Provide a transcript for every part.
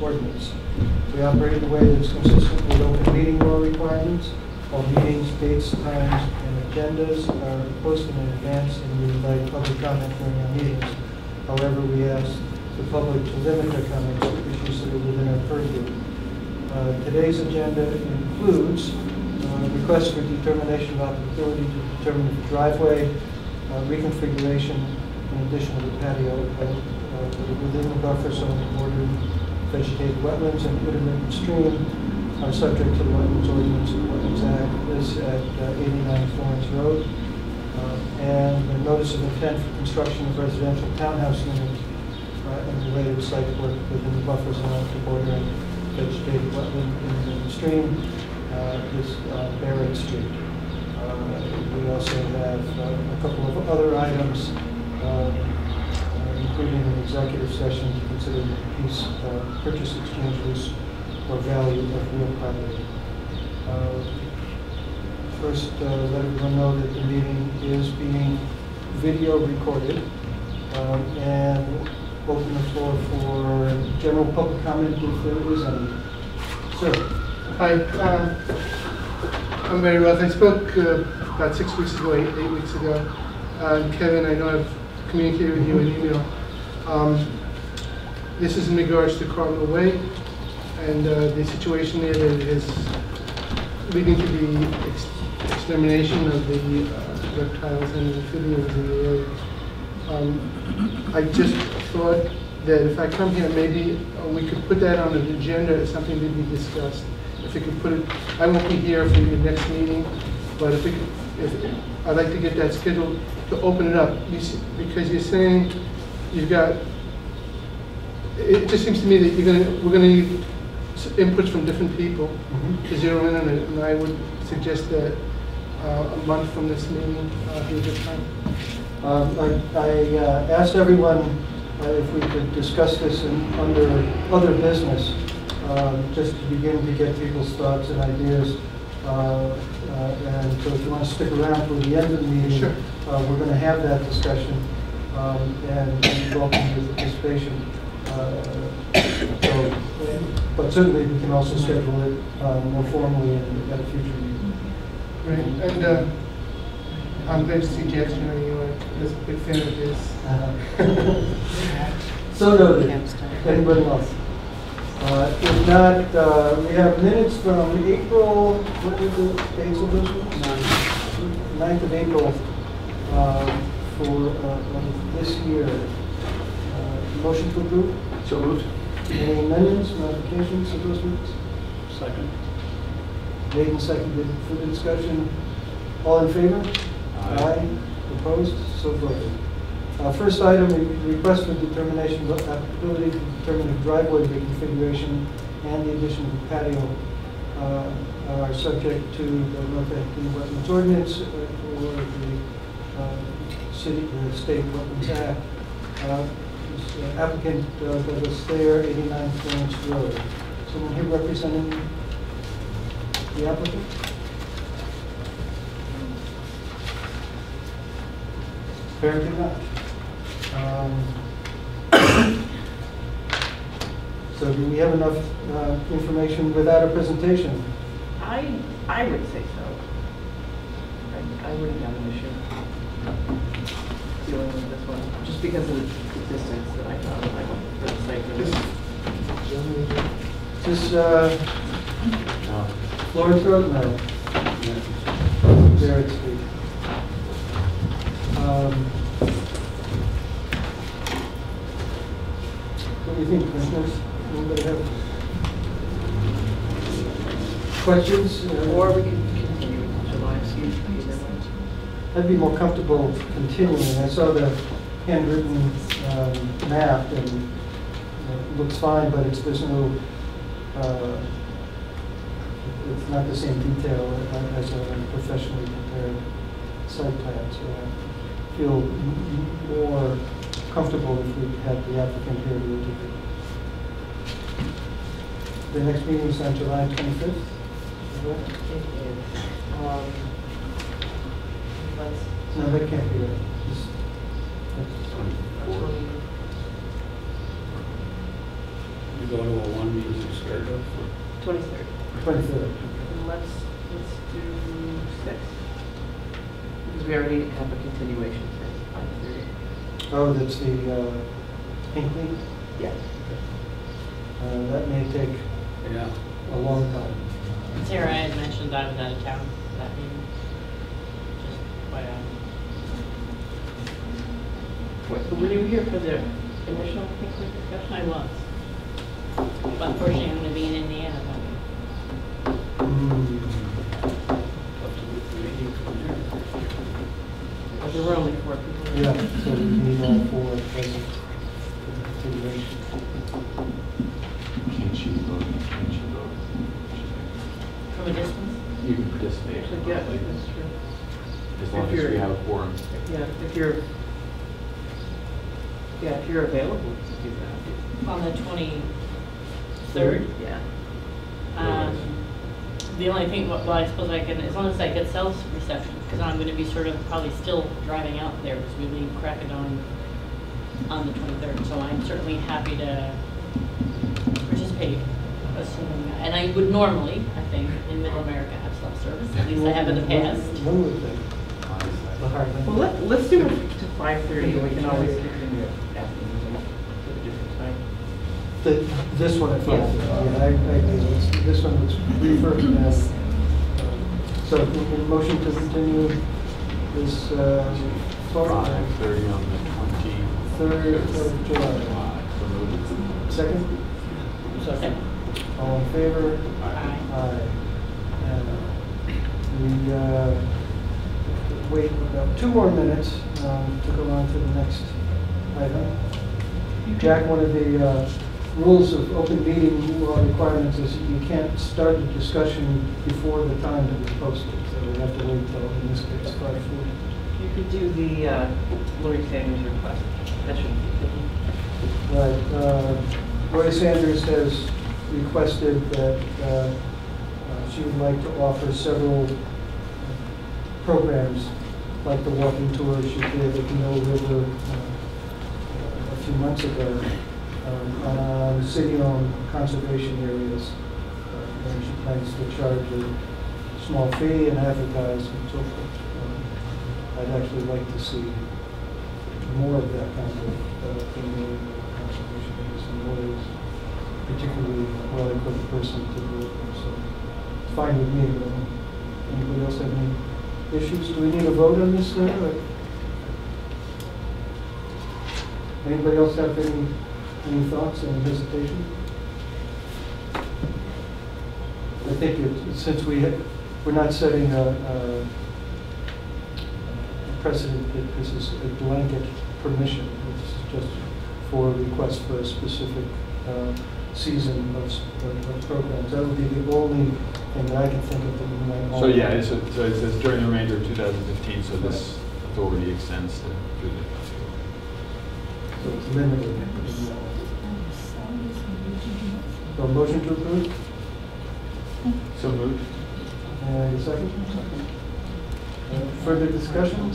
ordinance. We operate in a way that's consistent with open meeting law requirements. All meetings, dates, times, and agendas are posted in advance, and we invite public comment during our meetings. However, we ask the public to limit their comments to issues that are within our purview. Today's agenda includes request for determination of applicability to determine if the driveway reconfiguration in addition to the patio within the buffer zone bordered vegetated wetlands and intermittent stream are subject to the Wetlands Ordinance and Wetlands Act. This at 89 Florence Road. And the notice of intent for construction of residential townhouse units and related site work within the buffer zone to bordering vegetated wetland and stream is Barrett Street. We also have a couple of other items, including an executive session to consider the piece purchase, exchange, lease, or value of real property. First, let everyone know that the meeting is being video recorded, and open the floor for general public comment if there is any. Sir. Hi, I'm Barry Roth. I spoke about 6 weeks ago, eight weeks ago. Kevin, I know I've communicated with you in email. This is in regards to Cardinal Way and the situation there that is leading to the extermination of the reptiles and amphibians in the area. I just thought that if I come here, maybe we could put that on an agenda as something to be discussed. If we could put it, I won't be here for your next meeting, but if we could, I'd like to get that scheduled to open it up. Because you're saying you've got, it just seems to me that we're going to need inputs from different people to zero in on it, and I would suggest that a month from this meeting be a good time. I asked everyone if we could discuss this under other business, just to begin to get people's thoughts and ideas. And so if you want to stick around for the end of the meeting, sure. We're going to have that discussion, and welcome your participation. But certainly we can also schedule it more formally at a future meeting. Right, and I'm glad to see Jackson anyway. I was a big fan of his. So noted. Anybody else? If not, we have minutes from April, what were the dates of those ones? 9th of April for this year. Motion to approve? So moved. Any amendments, modifications of those minutes? Second. Made and seconded. Further discussion? All in favor? Aye. Opposed? So voted. First item, request for determination of applicability to determine if driveway reconfiguration and the addition of a patio are subject to the Northampton Wetlands Ordinance or the State Wetlands Act. Applicant Douglas Thayer, 89 Florence Road. Someone here representing the applicant? Apparently not. So do we have enough information without a presentation? I would say so. I wouldn't have an issue dealing with this one, just because of the distance that I found for the site for this. Is this Florence Road? No. Barrett Street. What do you think, commissioners? Anybody have questions? Or we can continue until July, either way. I'd be more comfortable continuing. I saw the handwritten map, and it looks fine, but there's no, it's not the same detail as a professionally prepared site plan. So I feel more comfortable if we had the applicant here to interview. The next meeting is on July 25th. Is that right? It is. No, that can't be right. go to a one meeting schedule for 23rd. 23rd. And let's do 6. Because we already have a continuation for 5:30. Oh, that's the Hinckley? Yeah. That may take yeah. a long time. Sarah, I had mentioned I was out of town for that meeting. Just quite Wait, were you here for the initial Hinckley discussion? I was. But unfortunately, I'm going to be in Indiana that week. Up to the meeting from there. There were only 4 people. Yeah, so we need all 4 present for the continuation. Can't she vote? Can't she vote? From a distance? You can participate. Actually, yeah, remotely, that's true. as long If as we you're- have a quorum. Yeah, if you're available to do that. On the 23rd? Yeah. The only thing, well, I suppose I can, as long as I get cell reception, because I'm going to be sort of probably still driving out there because we leave Crackadone on the 23rd. So I'm certainly happy to participate, assuming, and I would normally, I think, in Middle America have cell service. At least I have in the past. One would think. The Heartland. Well, let's do it to 5:30, and we can always continue after the meeting at a different time. This one at 5:30. Yeah, I agree. This one was referred as. So, a motion to continue this 5:30 on the 3rd of July. So moved. Second? Second. All in favor? Aye. Aye. And we wait about 2 more minutes to go on to the next item. Jack, one of the rules of open meeting law requirements is you can't start a discussion before the time that is posted. So we have to wait till, in this case, 5:40. You could do the Lori Sanders request. That shouldn't be Right. Roy Sanders has requested that she would like to offer several programs, like the walking tour she did at the Mill River a few months ago, on city-owned conservation areas. And she plans to charge a small fee and advertise and so forth. I'd actually like to see more of that kind of thing in conservation areas and ways, particularly well-equipped person to do it. So it's fine with me, but anybody else have any issues? Do we need a vote on this now? Or? Anybody else have any thoughts, any hesitation? I think since we're not setting a precedent that this is a blanket permission, it's just for a request for a specific season of programs. That would be the only thing that I can think of that we might. So yeah, so it says during the remainder of 2015, so this authority extends to through the. So it's limited. So motion to approve? So moved. And a second? Further discussion?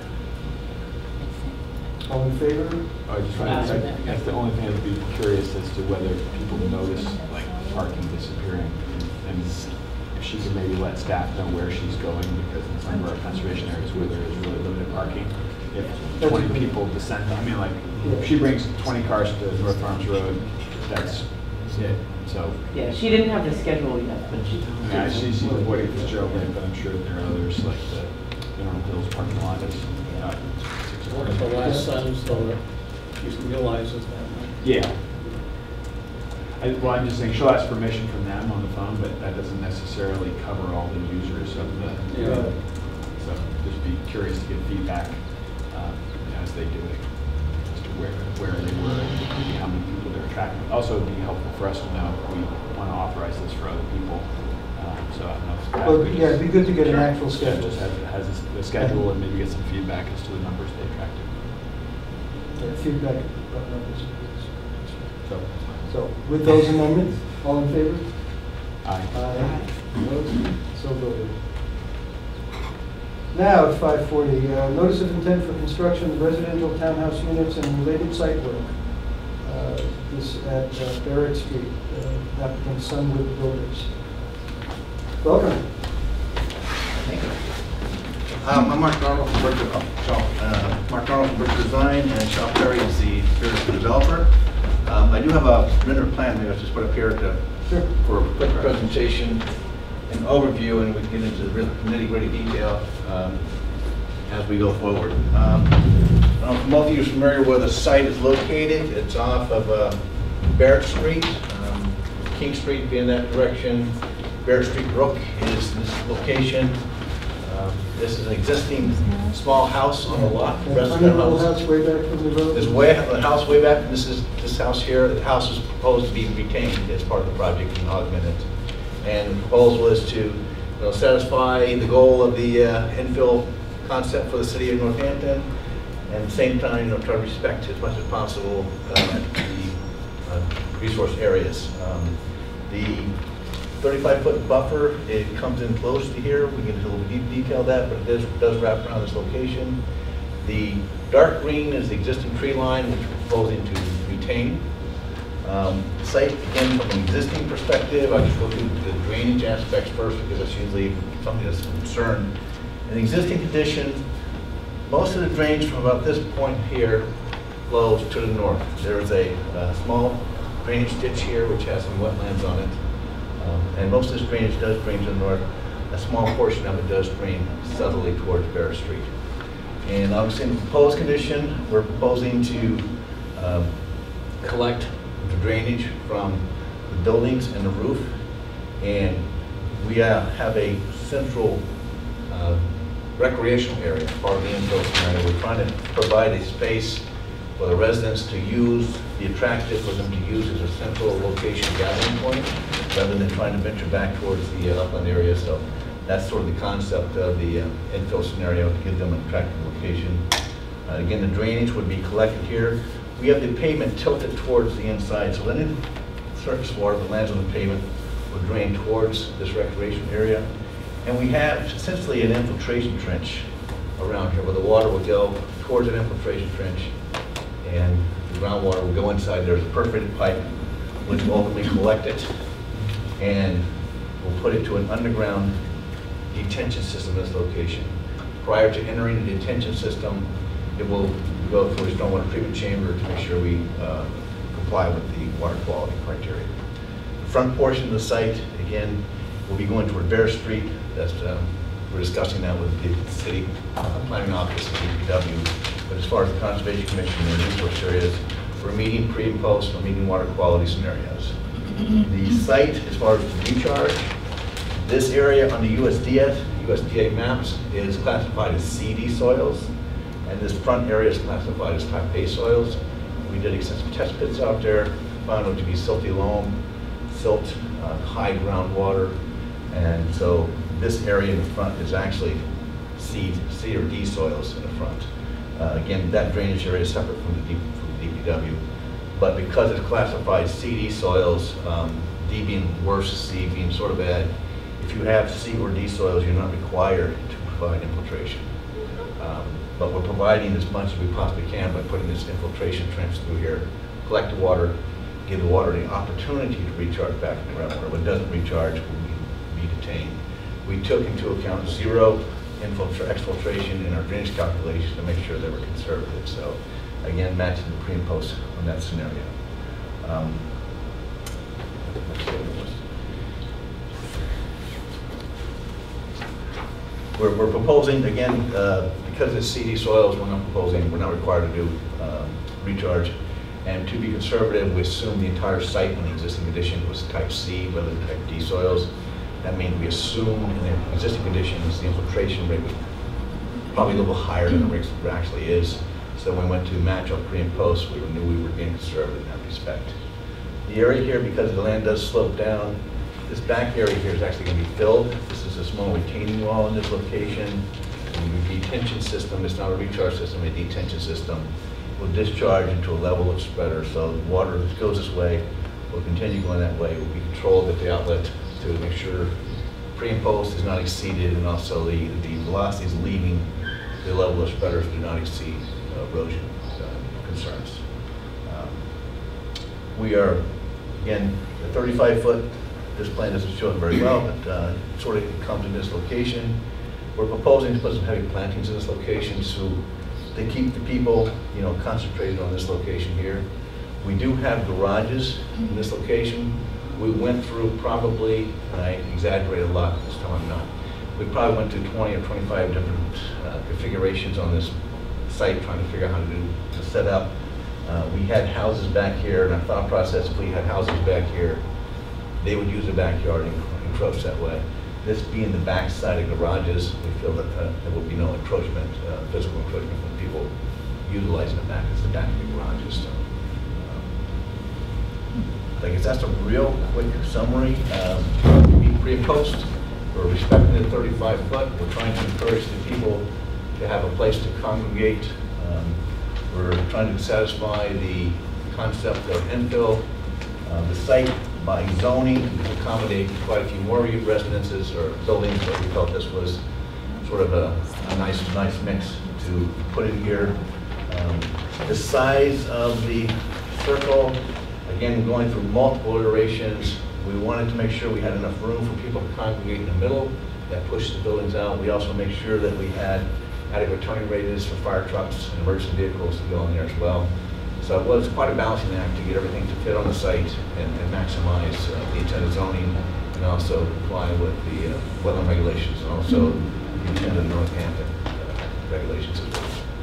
All in favor? I just wanted to, that's the only thing I'd be curious as to whether people notice like parking disappearing, and if she can maybe let staff know where she's going, because in some of our conservation areas where there is really limited parking, if 20 people descend, I mean, like, if she brings 20 cars to North Farms Road, that's it. So, Yeah, she didn't have the schedule yet, but she. I mean, I see she's avoiding Fitzgerald Lane, but I'm sure there are others, like the Mineral Hills parking lot is not 6 Or the last sentence, though, that she realizes that. Yeah. Well, I'm just saying, she'll ask permission from them on the phone, but that doesn't necessarily cover all the users of the. Yeah. So just be curious to get feedback as they do it, as to where they were, and maybe how many people they're attracting. Also, it'd be helpful for us to know if we want to authorize this for other people. So I don't know if Well, yeah, it'd be good to get an actual schedule schedule. just has the schedule and maybe get some feedback as to the numbers they attracted. Feedback about numbers. So, So with those amendments, all in favor? aye. Aye. Opposed? So voted. Now, at 5:40, notice of intent for construction of residential townhouse units and related site work. This at Barrett Street, applicant Sunwood Builders. Welcome. Thank you. I'm Mark Darnell from Mark Darnell from Brick Design, and Shaw Perry is the developer. I do have a render plan. Maybe I'll just put up here for a quick presentation and overview, and we can get into the real nitty-gritty detail as we go forward. Most of you are familiar where the site is located. It's off of Barrett Street, King Street being that direction. Barrett Street Brook is this location. This is an existing small house on the lot. Tiny little house way back from the road. There's the house way back, and this house here. The house is proposed to be retained as part of the project and augmented. And the proposal is to satisfy the goal of the infill concept for the city of Northampton, and at the same time, try to respect as much as possible the resource areas. The 35-foot buffer, it comes in close to here. We can a little detail that, but it does wrap around this location. The dark green is the existing tree line, which we're proposing to retain. Site, again, from an existing perspective, I'll just go through the drainage aspects first because that's usually something that's a concern. In the existing condition, most of the drainage from about this point here flows to the north. There is a small drainage ditch here which has some wetlands on it. And most of this drainage does drain to the north. A small portion of it does drain southerly towards Barrett Street. And obviously in the proposed condition, we're proposing to collect the drainage from the buildings and the roof. And we have a central recreational area, part of the infill scenario. We're trying to provide a space for the residents to use, be attractive for them to use as a central location gathering point, rather than trying to venture back towards the upland area. So that's sort of the concept of the infill scenario, to give them an attractive location. Again, the drainage would be collected here. We have the pavement tilted towards the inside, so any surface water that lands on the pavement would drain towards this recreation area. And we have essentially an infiltration trench around here where the water will go towards an infiltration trench, and the groundwater will go inside. There's a perforated pipe which will ultimately collect it, and we'll put it to an underground detention system in this location. Prior to entering the detention system, it will go through a stormwater treatment chamber to make sure we comply with the water quality criteria. The front portion of the site, again, will be going toward Barrett Street. That's, we're discussing that with the city planning office and DPW. But as far as the Conservation Commission and the resource areas, we're meeting pre and post, we're meeting water quality scenarios. The site, as far as the recharge, this area on the USDA maps is classified as CD soils, and this front area is classified as type A soils. We did extensive test pits out there, found it to be silty loam, silt, high groundwater, and so this area in the front is actually C or D soils in the front. Again, that drainage area is separate from the DPW, but because it's classified CD soils, D being worse, C being sort of bad, if you have C or D soils, you're not required to provide infiltration. But we're providing as much as we possibly can by putting this infiltration trench through here, collect the water, give the water the opportunity to recharge back in the groundwater. When it doesn't recharge, will be detained. We took into account zero exfiltration in our drainage calculations to make sure they were conservative. So again, matching the pre and post on that scenario. We're proposing, again, because it's CD soils, we're not required to do recharge. And to be conservative, we assume the entire site in the existing condition was type C rather than type D soils. That means we assume in the existing conditions the infiltration rate was probably a little higher than the rate actually is. So when we went to match up pre and post, we knew we were being conservative in that respect. The area here, because the land does slope down, this back area here is actually going to be filled. This is a small retaining wall in this location. The detention system, it's not a recharge system, a detention system, will discharge into a level of spreader. So the water that goes this way will continue going that way. It will be controlled at the outlet to make sure pre and post is not exceeded, and also the velocities leaving the level of spreaders do not exceed erosion concerns. We are, again, the 35-foot, this plan doesn't show it very well, but sort of comes in this location. We're proposing to put some heavy plantings in this location so they keep the people, you know, concentrated on this location here. We do have garages in this location. We went through probably, and I exaggerate a lot this time, I'm not. We probably went through 20 or 25 different configurations on this site trying to figure out how to do the setup. We had houses back here, and our thought process, if we had houses back here, they would use the backyard and encroach that way. This being the back side of garages, we feel that there will be no encroachment, physical encroachment from people utilizing the back as the back of the garages. So, I guess that's a real quick summary. Pre and post, we're respecting the 35-foot. We're trying to encourage the people to have a place to congregate. We're trying to satisfy the concept of infill. The site by zoning to accommodate quite a few more residences or buildings, but we felt this was sort of a nice mix to put in here. The size of the circle, again, going through multiple iterations, we wanted to make sure we had enough room for people to congregate in the middle that pushed the buildings out. We also make sure that we had adequate turning radius for fire trucks and emergency vehicles to go in there as well. So it was quite a balancing act to get everything to fit on the site and maximize the intended zoning and also comply with the wetland regulations and also the intended Northampton regulations as well.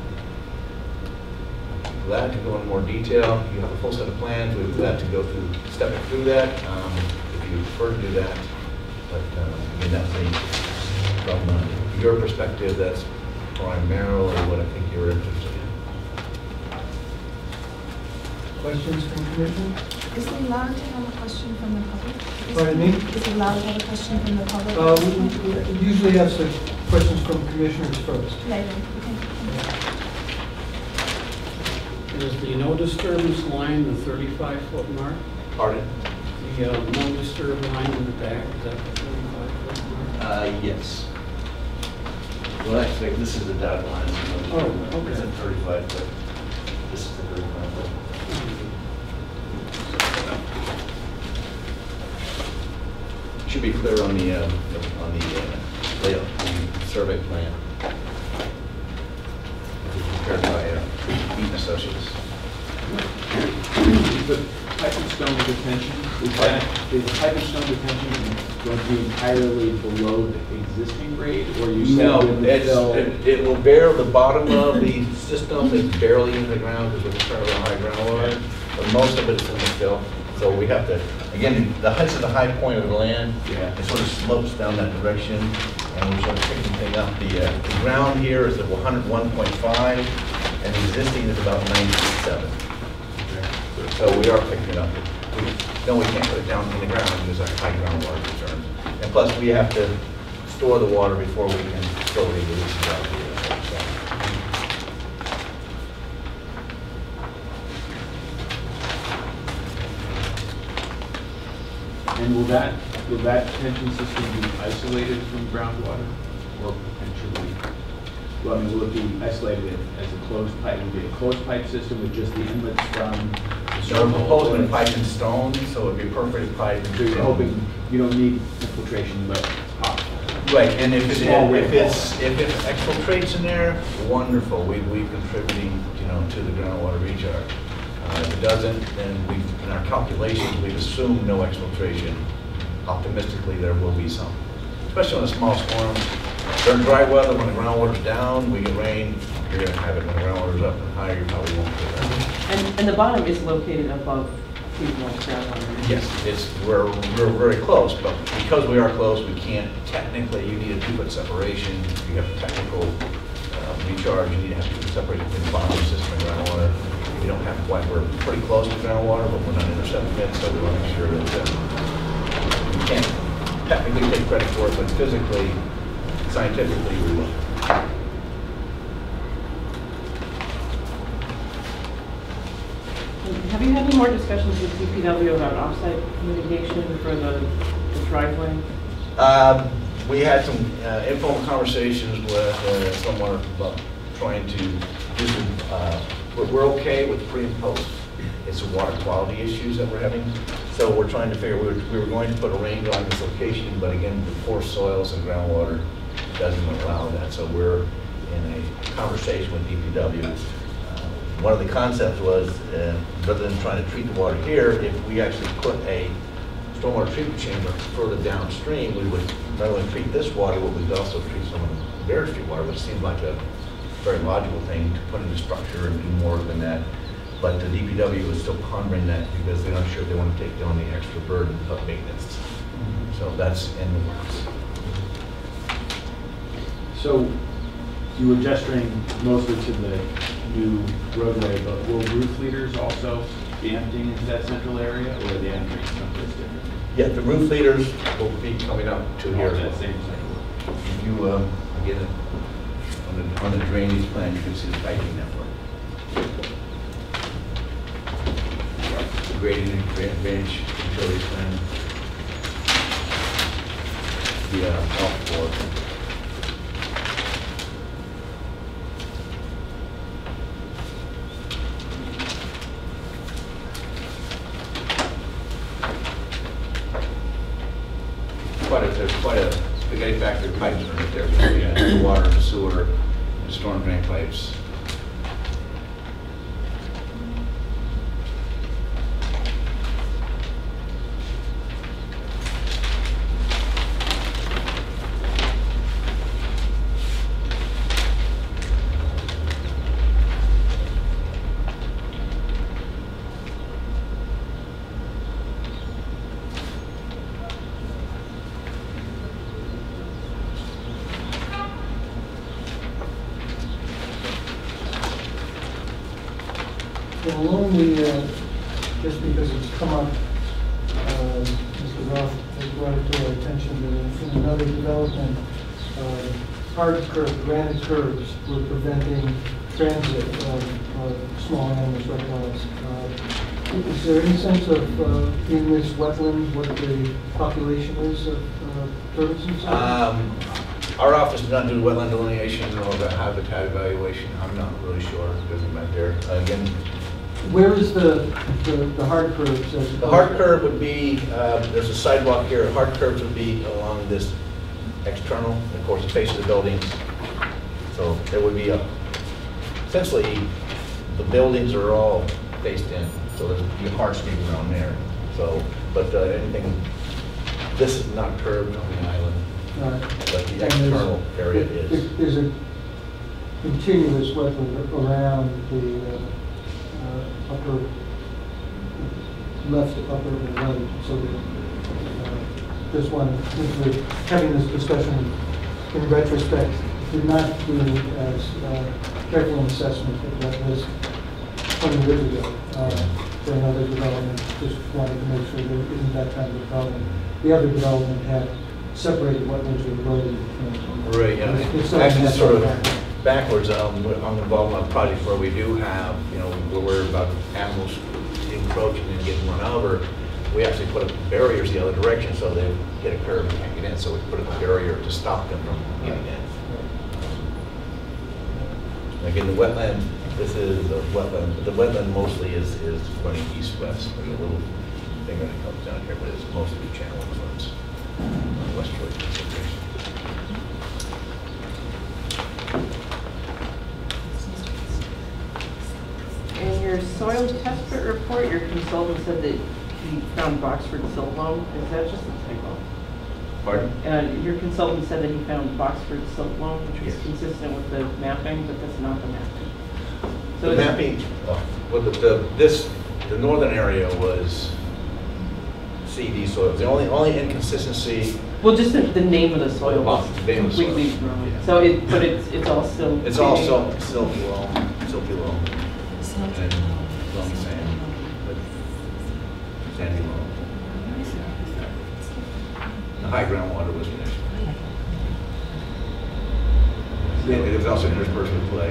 Glad to go into more detail. You have a full set of plans. We're glad to go through, stepping through that if you prefer to do that. But again, that's from your perspective, that's primarily what I think you're interested in. Questions from commission? Is it allowed to have a question from the public? Pardon me? Is it allowed to have a question from the public? We usually have some questions from commissioners first. Later, okay. Is the no disturbance line the 35-foot mark? Pardon? The no disturb line in the back, is that the 35-foot mark? Yes. Well, actually, this is the dotted line. Oh, okay. It's at 35 foot. This is the 35 foot. Should be clear on the layout, the survey plan. Prepared by Eaton Associates. The pipe and stone detention, is pipe and stone detention going to be entirely below the existing grade, or you said No, with the fill? it will bear the bottom of the system is barely in the ground because we're currently high groundwater, but most of it is in the fill. So we have to, again, the height's at the high point of the land. Yeah. It sort of slopes down that direction, and we're sort of picking thing up. The ground here is at 101.5, and the existing is about 97. So we are picking it up. We can't put it down in the ground because our high groundwater concerns. And plus, we have to store the water before we can totally release it out here. And will that detention system be isolated from groundwater, or potentially? Well, I mean, will it be isolated as a closed pipe? Will it be a closed pipe system with just the inlets from the So we're circle? proposing pipe and stone, so it'd be perfect pipe. So you're hoping you don't need infiltration, but it's possible. Right, and if it Small exfiltrates in there, wonderful. We're contributing, to the groundwater recharge. If it doesn't, then in our calculations, we've assumed no exfiltration. Optimistically, there will be some, especially on a small storm. During dry weather, when the groundwater's down, we get rain, you're going to have it. When the groundwater's up and higher, you probably won't get that. And the bottom is located above seasonal groundwater. Yes, we're very close, but because we are close, we can't technically, you need a 2-foot separation. You have technical recharge, you need to have 2 foot separation between the bottom system and groundwater. We don't have quite, we're pretty close to groundwater, but we're not intercepting it, so we want to make sure that we can't technically take credit for it, but physically, scientifically, we will. Have you had any more discussions with DPW about offsite mitigation for the driveway? We had some informal conversations with someone about trying to do some, we're okay with pre and post. it's the water quality issues that we're having. So we're trying to figure, we were going to put a range on this location, but again, the poor soils and groundwater doesn't allow that. So we're in a conversation with DPW. One of the concepts was, rather than trying to treat the water here, if we actually put a stormwater treatment chamber further downstream, we would not only treat this water, but we'd also treat some of the Bear Street water, which seems like a very logical thing to put in the structure and do more than that. But the DPW is still pondering that because they're not sure they want to take on the extra burden of maintenance. So that's in the works. So you were gesturing mostly to the new roadway, but will roof leaders also be emptying into that central area, or are they entering someplace different? Yeah, the roof leaders will be coming up to here. That same cycle. If you get it on the drainage plan, you can see the piping network. The grading and drainage utilities plan. The golf board. There's quite a spaghetti factory pipes right there. The water, the sewer, the storm drain pipes. And along the, just because it's come up, Mr. Roth has brought it to our attention that in another development, hard curb, granite curbs were preventing transit of small animals, reptiles. Is there any sense of, in this wetland, what the population is of turtles and so on? Our office does not do wetland delineation or the habitat evaluation. I'm not really sure because I'm not there. Again, Where is the hard curbs? the hard curb would be, there's a sidewalk here. Hard curbs would be along this external, of course, the face of the buildings. So there would be essentially, the buildings are all faced in. So there's a hardscape around there. So, but anything, this is not curbed on the island. But the external area is. There's a continuous wetland around the upper, left, upper, and right. So this one, since we're having this discussion in retrospect, did not do as careful an assessment of what was 20 years ago for another development. Just wanted to make sure there isn't that kind of a problem. The other development had separated wetlands with road. Right, yeah. Actually, it's sort of backwards. I'm involved in a project where we do have, where we're about animals encroaching and getting run over. We actually put up barriers the other direction so they get a curb and can't get in. So we put up a barrier to stop them from getting in. Again, the wetland, this is a wetland, but the wetland mostly is running east-west. There's a little thing that comes down here, but it's mostly channel influence. Westerly concentration. In your soil test pit report, your consultant said that he found Boxford silt loam. Is that just a typo? Pardon? Your consultant said that he found Boxford silt loam, which was Yes. consistent with the mapping, but that's not the mapping. So The it's- mapping, well, the northern area was CD soil. The only inconsistency, Well, just the name of the soil Oh, was the name of the soil. completely wrong. Yeah. So it's all still. it's all silty loam, and loam sand, but sandy loam. The high groundwater was an issue. It was also interspersed with clay.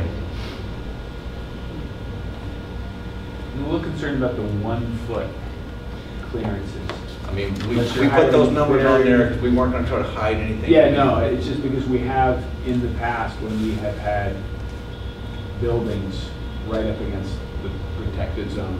I'm a little concerned about the 1 foot clearances. I mean, we Unless you're put those hiding numbers on there very- because we weren't going to try to hide anything. Yeah, no, it's just because we have in the past when we have had buildings right up against the protected zone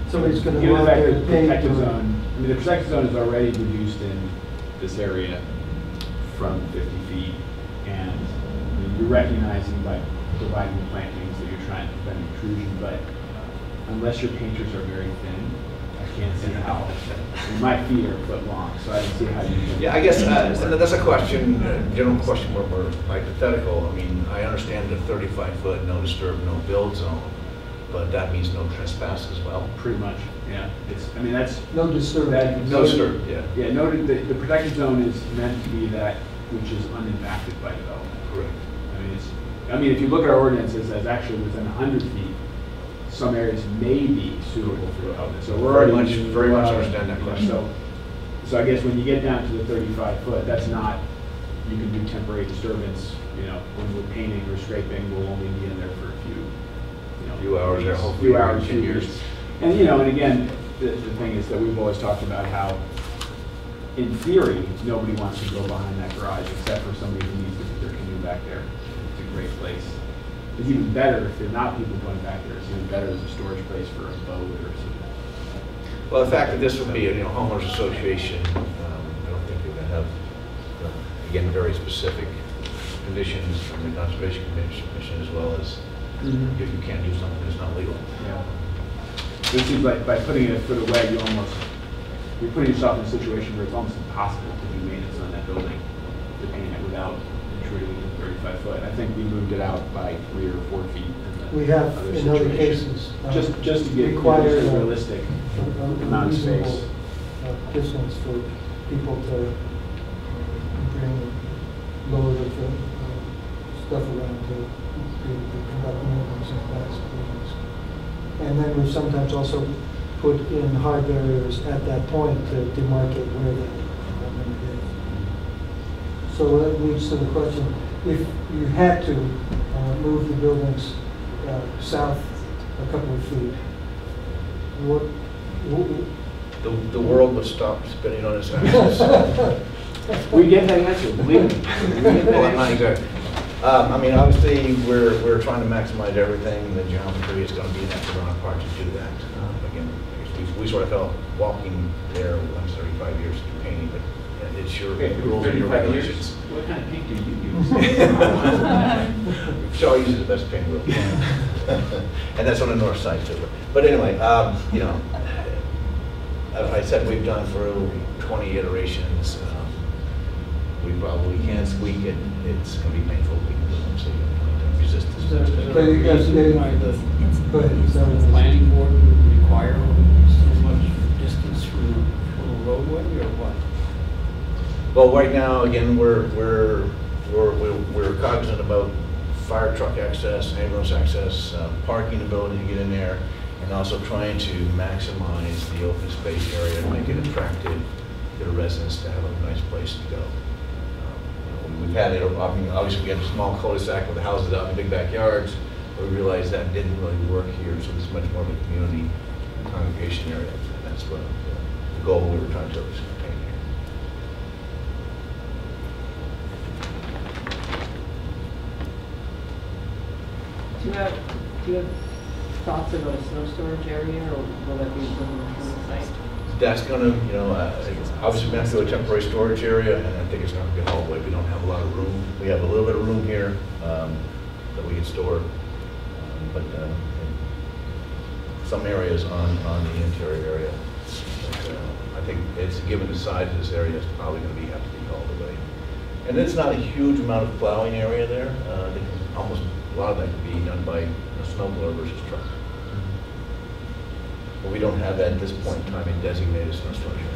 somebody's gonna go Given out the fact there that and the paint. protected or- zone, I mean, the protected zone is already reduced in this area from 50 feet. And I mean, you're recognizing by providing the plantings that you're trying to prevent intrusion, but unless your painters are very thin, I can't see how. And my feet are a foot long, so I don't see how you can. Yeah, I guess that's a question, general question, more hypothetical. I mean, I understand the 35-foot no disturb, no build zone, but that means no trespass as well. Pretty much, yeah. It's, I mean, that's. No disturb. That- No disturb, yeah. Yeah, noted, the protected zone is meant to be that which is unimpacted by development. Correct. I mean, if you look at our ordinances, as actually within 100 feet, some areas may be suitable for development. So we're Very already. much understand that question. So I guess when you get down to the 35 foot, that's not, you can do temporary disturbance, you know, when we're painting or scraping, we'll only be in there for a few, you know. Few hours there, weeks, hopefully few hours, 10 few years. weeks. And, you know, and again, the thing is that we've always talked about how, in theory, nobody wants to go behind that garage except for somebody who needs to put their canoe back there. It's a great place. It's even better if there are not people going back there. It's even better as a storage place for a boat or something. Well, the fact that this would be a homeowners association, I don't think you're going to have, again, very specific conditions from the Conservation Commission as well as if you can't do something that's not legal. Yeah. It seems like by putting it a foot away, you're putting yourself in a situation where it's almost impossible to do maintenance on that building, to paint it without intruding into 35 foot. I think we moved it out by 3 or 4 feet. We have other in other situation. cases. Just to get require a a- realistic a amount of space. reasonable, distance for people to bring load of stuff around to be able to conduct maintenance and class meetings. And then we sometimes also put in hard barriers at that point to demarcate where the equipment is. So that leads to the question, if you had to move the buildings south a couple of feet, what The world would stop spinning on its axis. We get that answer, believe me. We get that Well, not answer. exactly. I mean, obviously, we're trying to maximize everything. The geometry is going to be in that Corona Park to do that. Again, we sort of felt walking there, I'm 35 years of painting, but it's your Okay, rules and your 35 years. regulations. What kind of paint do you use? Shaw uses the best paint wheel. And that's on the north side too. But anyway, you know, as I said, we've done through 20 iterations. We probably can squeak it. It's going to be painful. We can do it, so you don't resist this. But you guys did- Why the Go ahead, sorry. planning board would require so much distance from the roadway or what? Well, right now, again, we're cognizant about fire truck access, ambulance access, parking ability to get in there, and also trying to maximize the open space area and make it attractive to the residents to have a nice place to go. We've had it, I mean, obviously we have a small cul-de-sac with the houses out in the big backyards, but we realized that didn't really work here, so this is much more of a community congregation area, and that's what the goal we were trying to attain here. Do you have thoughts about a snow storage area, or will that be removed from the site? That's going to, you know, obviously we have to do a temporary storage area, and I think it's not going to be all the way. We don't have a lot of room. We have a little bit of room here that we can store, but some areas on the interior area. But, I think it's, given the size of this area, it's probably going to have to be all the way. And it's not a huge amount of plowing area there. I think almost a lot of that could be done by a snow blower versus truck. But we don't have at this point in time a designated snow storage area.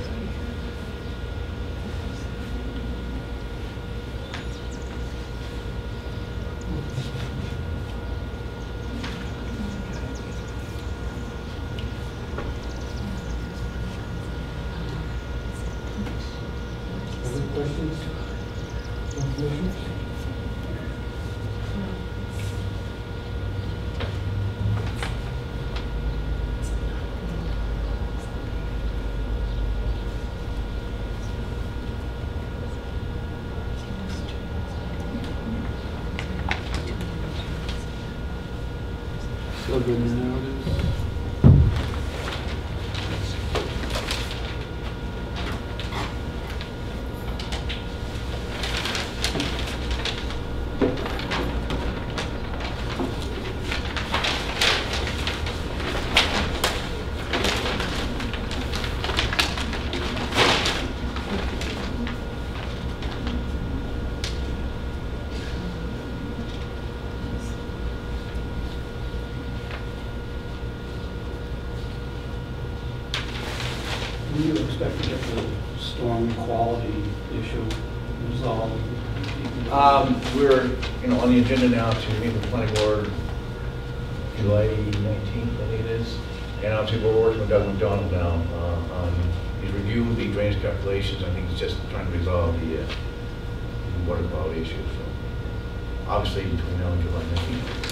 Other questions from commissioners? Still good in the narratives? When do you expect to get the storm quality issue resolved? We're, on the agenda now to meet with the planning board July 19th, I think it is. And obviously we're working with Doug McDonald now on his review of the drainage calculations. I think he's just trying to resolve the water quality issue. So obviously between now and July 19th.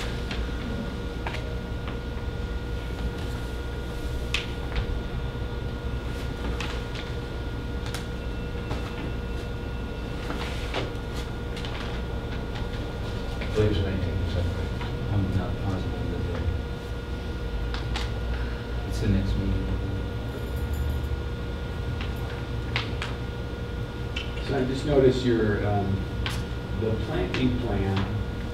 I believe it's 19%. I'm not positive that it's the next meeting. So I just noticed your, the planting plan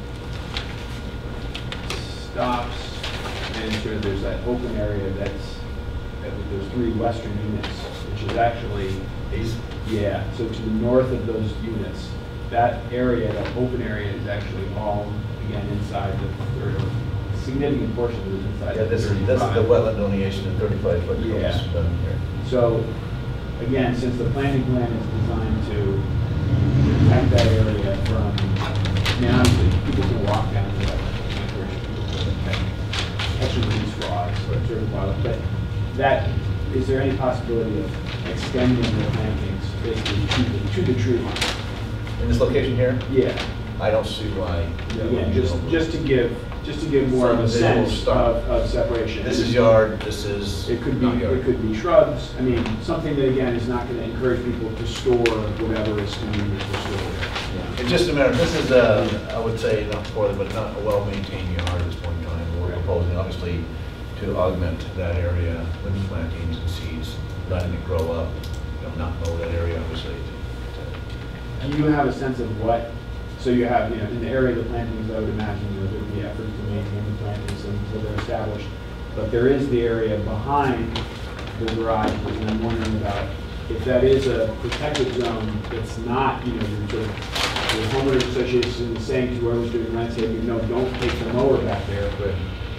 stops and sort of there's that open area that's, those 3 western units, which is actually, yeah, so to the north of those units, that area, that open area is actually all, again, inside the, or a significant portion of it is inside. Yeah, this is the wetland delineation of 35-foot Yeah. cones down here. So, again, since the planting plan is designed to protect that area from, I mean, honestly, people can walk down to that, I encourage people to actually these frogs, or sort of wild, but that, is there any possibility of extending the plantings basically to the tree line? In this location here, Yeah. I don't see why. Again, just to give more of a Some visual sense stuff. of separation. This is yard, this is It could be, not yard. it could be shrubs. I mean, something that again is not going to encourage people to store whatever is convenient to store. It's just a matter, this is I would say, not poorly, but not a well-maintained yard at this point in time. We're Right. proposing, obviously, to augment that area with plantings and seeds, letting it grow up, not mow that area, obviously. Do you have a sense of what, so you have, in the area of the plantings, I would imagine there would be effort to maintain the plantings until they're established. But there is the area behind the garage, and I'm wondering about if that is a protected zone that's not, your sort of, the homeowners association is saying to whoever's doing landscaping, no, don't take the mower back there. Right.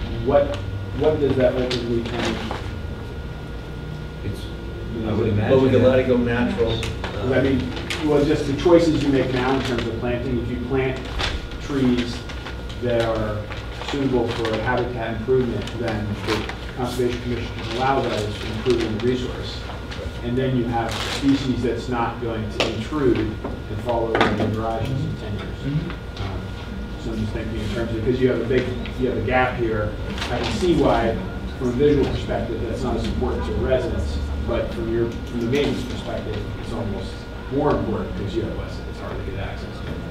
What does that ultimately kind of, It's, you I would know, imagine. But we can that- let it go natural. I mean, well, just the choices you make now in terms of planting, if you plant trees that are suitable for habitat improvement, then the Conservation Commission can allow that as improving the resource. And then you have species that's not going to intrude and fall over in the garages in 10 years. So I'm just thinking in terms of, because you have a gap here, I can see why, from a visual perspective, that's not as important to residents, but from the maintenance perspective, it's almost more important because you have less, it's hard to get access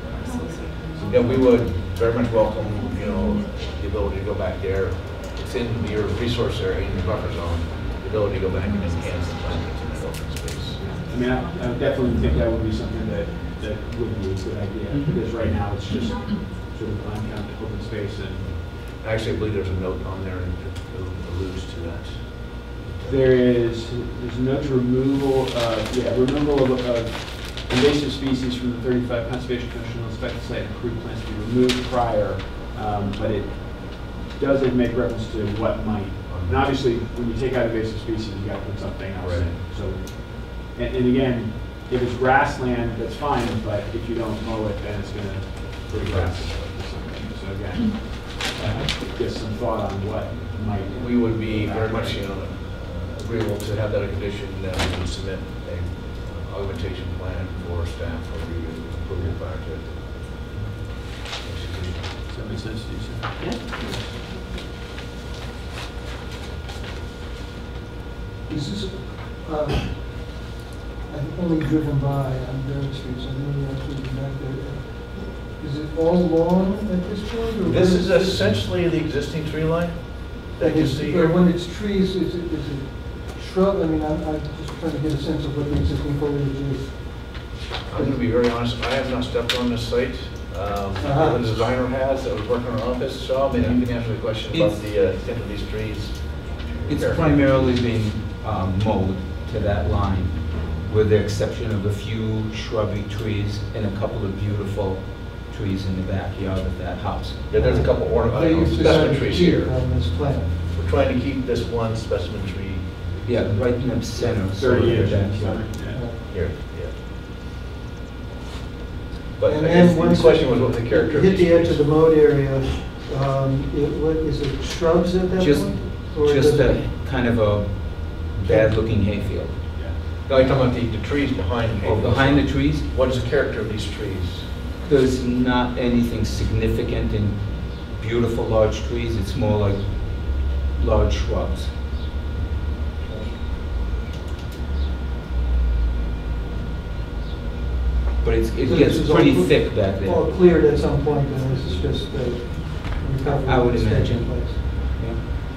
to. Yeah, we would very much welcome, the ability to go back there. It's in your resource area, in your buffer zone, the ability to go back and enhance the plantings in that open space. I mean, I definitely think that would be something that would be a good idea, because right now it's just sort of uncounted open space, and Actually, I believe there's a note on there that alludes to that. there's a note to removal of invasive species from the 35 Conservation Commission will inspect the site and approve plants to be removed prior, but it doesn't make reference to what might. And obviously, when you take out invasive species, you got to put something else in. Right. So, and again, if it's grassland, that's fine, but if you don't mow it, then it's going to put grass or something. So again, just some thought on what might. We would be very much, agreeable to have that a condition that we would submit a augmentation plan for staff for review and approval prior to it. Does that make sense to you, sir? Yeah. Is this, I've only driven by on various streets, I never actually been back there. Is it all lawn at this point? Or This what is essentially the existing tree line that you see Or here. when it's trees, is it shrub? I mean, I'm just trying to get a sense of what the existing foliage is. I'm going to be very honest, I have not stepped on this site. The designer has, that was working in our office, so maybe you can answer the question about It's- the extent of these trees. It's Here. primarily been mowed to that line, with the exception of a few shrubby trees and a couple of beautiful trees in the backyard of that house. Yeah, there's a couple They ornamental used to specimen have trees deer here. on this plan. We're trying to keep this one specimen tree Yeah, right in the center. sort of 30 inch the in the backyard. center, yeah. Here, yeah. But And I then guess the once question was what the character of hit these the edge of trees. the mode area, what is it, shrubs at that Just, point? Or just does it- a kind of a bad-looking hayfield. No, I'm talking about the trees behind. Oh, behind the trees, What is the character of these trees? there's not anything significant in beautiful large trees. It's more like large shrubs. But it So gets this is all pretty cle- thick back there. All cleared at some point, and this is just recovery. I would that's taking imagine. place. Yeah.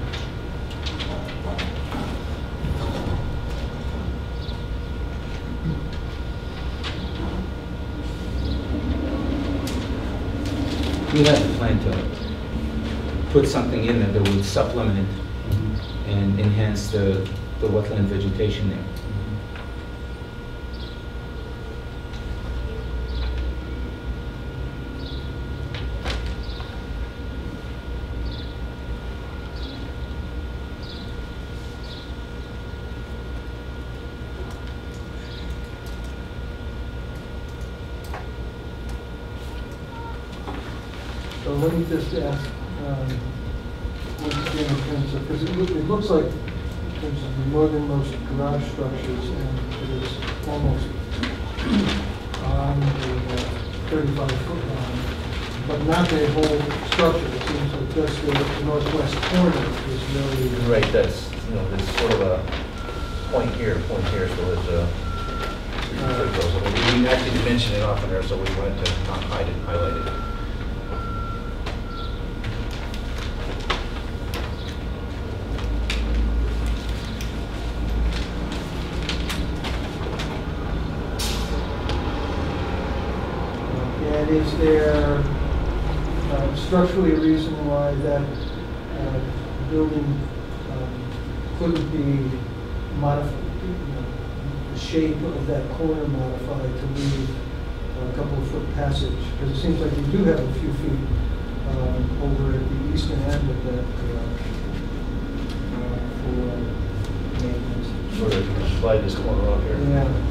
We had a plan to put something in there that would supplement and enhance the wetland vegetation there. So let me just ask, once again, in terms of, because it looks like, in terms of the northernmost garage structures, and it is almost on the 35-foot line, but not the whole structure. It seems like just the northwest corner is really. Right, that's, there's sort of a point here, so there's a, pretty close. I mean, we actually mentioned it often there, so we wanted to not hide it, highlight it. And is there structurally a reason why that building couldn't be modified, the shape of that corner modified to leave a couple of foot passage? Because it seems like you do have a few feet over at the eastern end of that for maintenance. Sort of slide this corner off here. Yeah.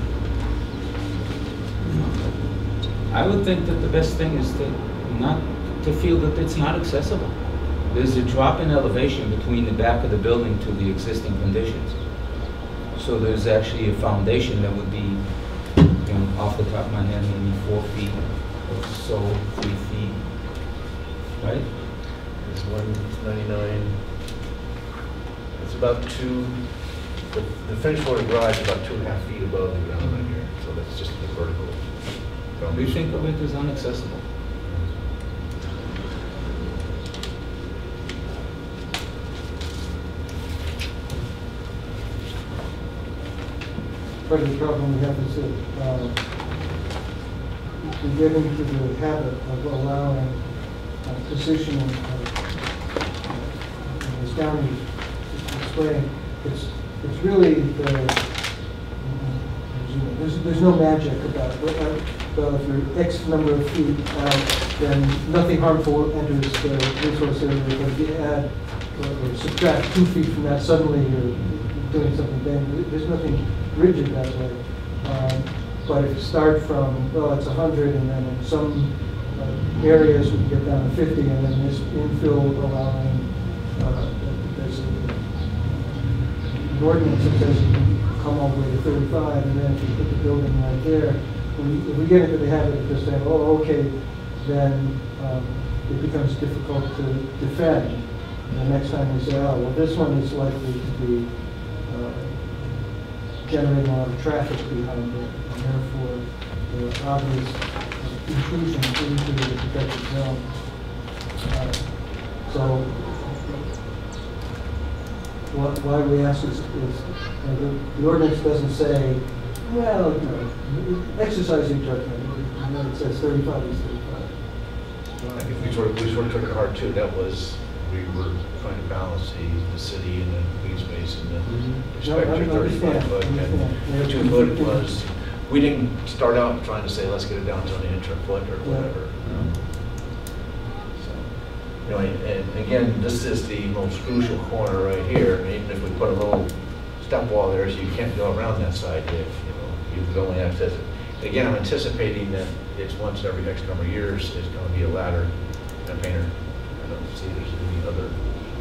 I would think that the best thing is to feel that it's not accessible. There's a drop in elevation between the back of the building to the existing conditions. So there's actually a foundation that would be, off the top of my head, maybe 4 feet or so, 3 feet, right? It's 199. It's about the finished floor of the garage is about 2.5 feet above the ground right here. So that's just the vertical. We think of it as inaccessible. Part of the problem we have is that we get into the habit of allowing positioning as Downey explained, it's really there's no magic about it. Well, if you're X number of feet out, then nothing harmful enters the resource area. But if you add or subtract 2 feet from that, suddenly you're doing something bad. There's nothing rigid that way. But if you start from, well, it's 100, and then in some areas we can get down to 50, and then this infill allowing, there's an ordinance that says you can come all the way to 35, and then if you put the building right there, if we get into the habit of just saying, oh, okay, then it becomes difficult to defend. And the next time we say, oh, well, this one is likely to be generating a lot of traffic behind it, and therefore the obvious intrusion into the protected zone. So why we ask is the ordinance doesn't say, well, exercise your judgment. It says 35 is 35. I think we sort of took it hard too. That was, we were trying to balance the city and the green space and the respect No, I to 35 foot. understand. And 2 foot was, we didn't start out trying to say, let's get it down to an inch or a foot or whatever. So, and again, this is the most crucial corner right here. Even if we put a little step wall there, so you can't go around that side. You could only access it. Again, I'm anticipating that it's once every X number of years, it's going to be a ladder and a painter. I don't see there's any other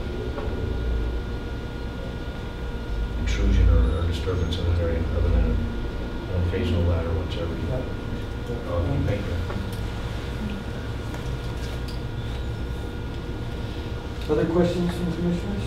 intrusion or disturbance in the area other than an occasional ladder once every painter. Other questions from commissioners?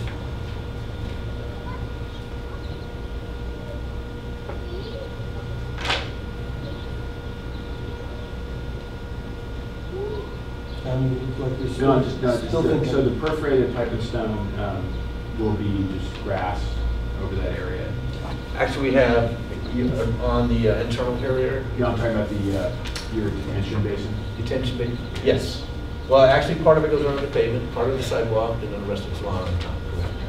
Like you're No, still thinking. so the perforated pipe and stone will be just grass over that area. Actually, we have on the internal carrier You know, I'm talking about your detention basin. detention basin. Yes. Well, actually, part of it goes around the pavement, part of the sidewalk, and then the rest of it's lawn on top.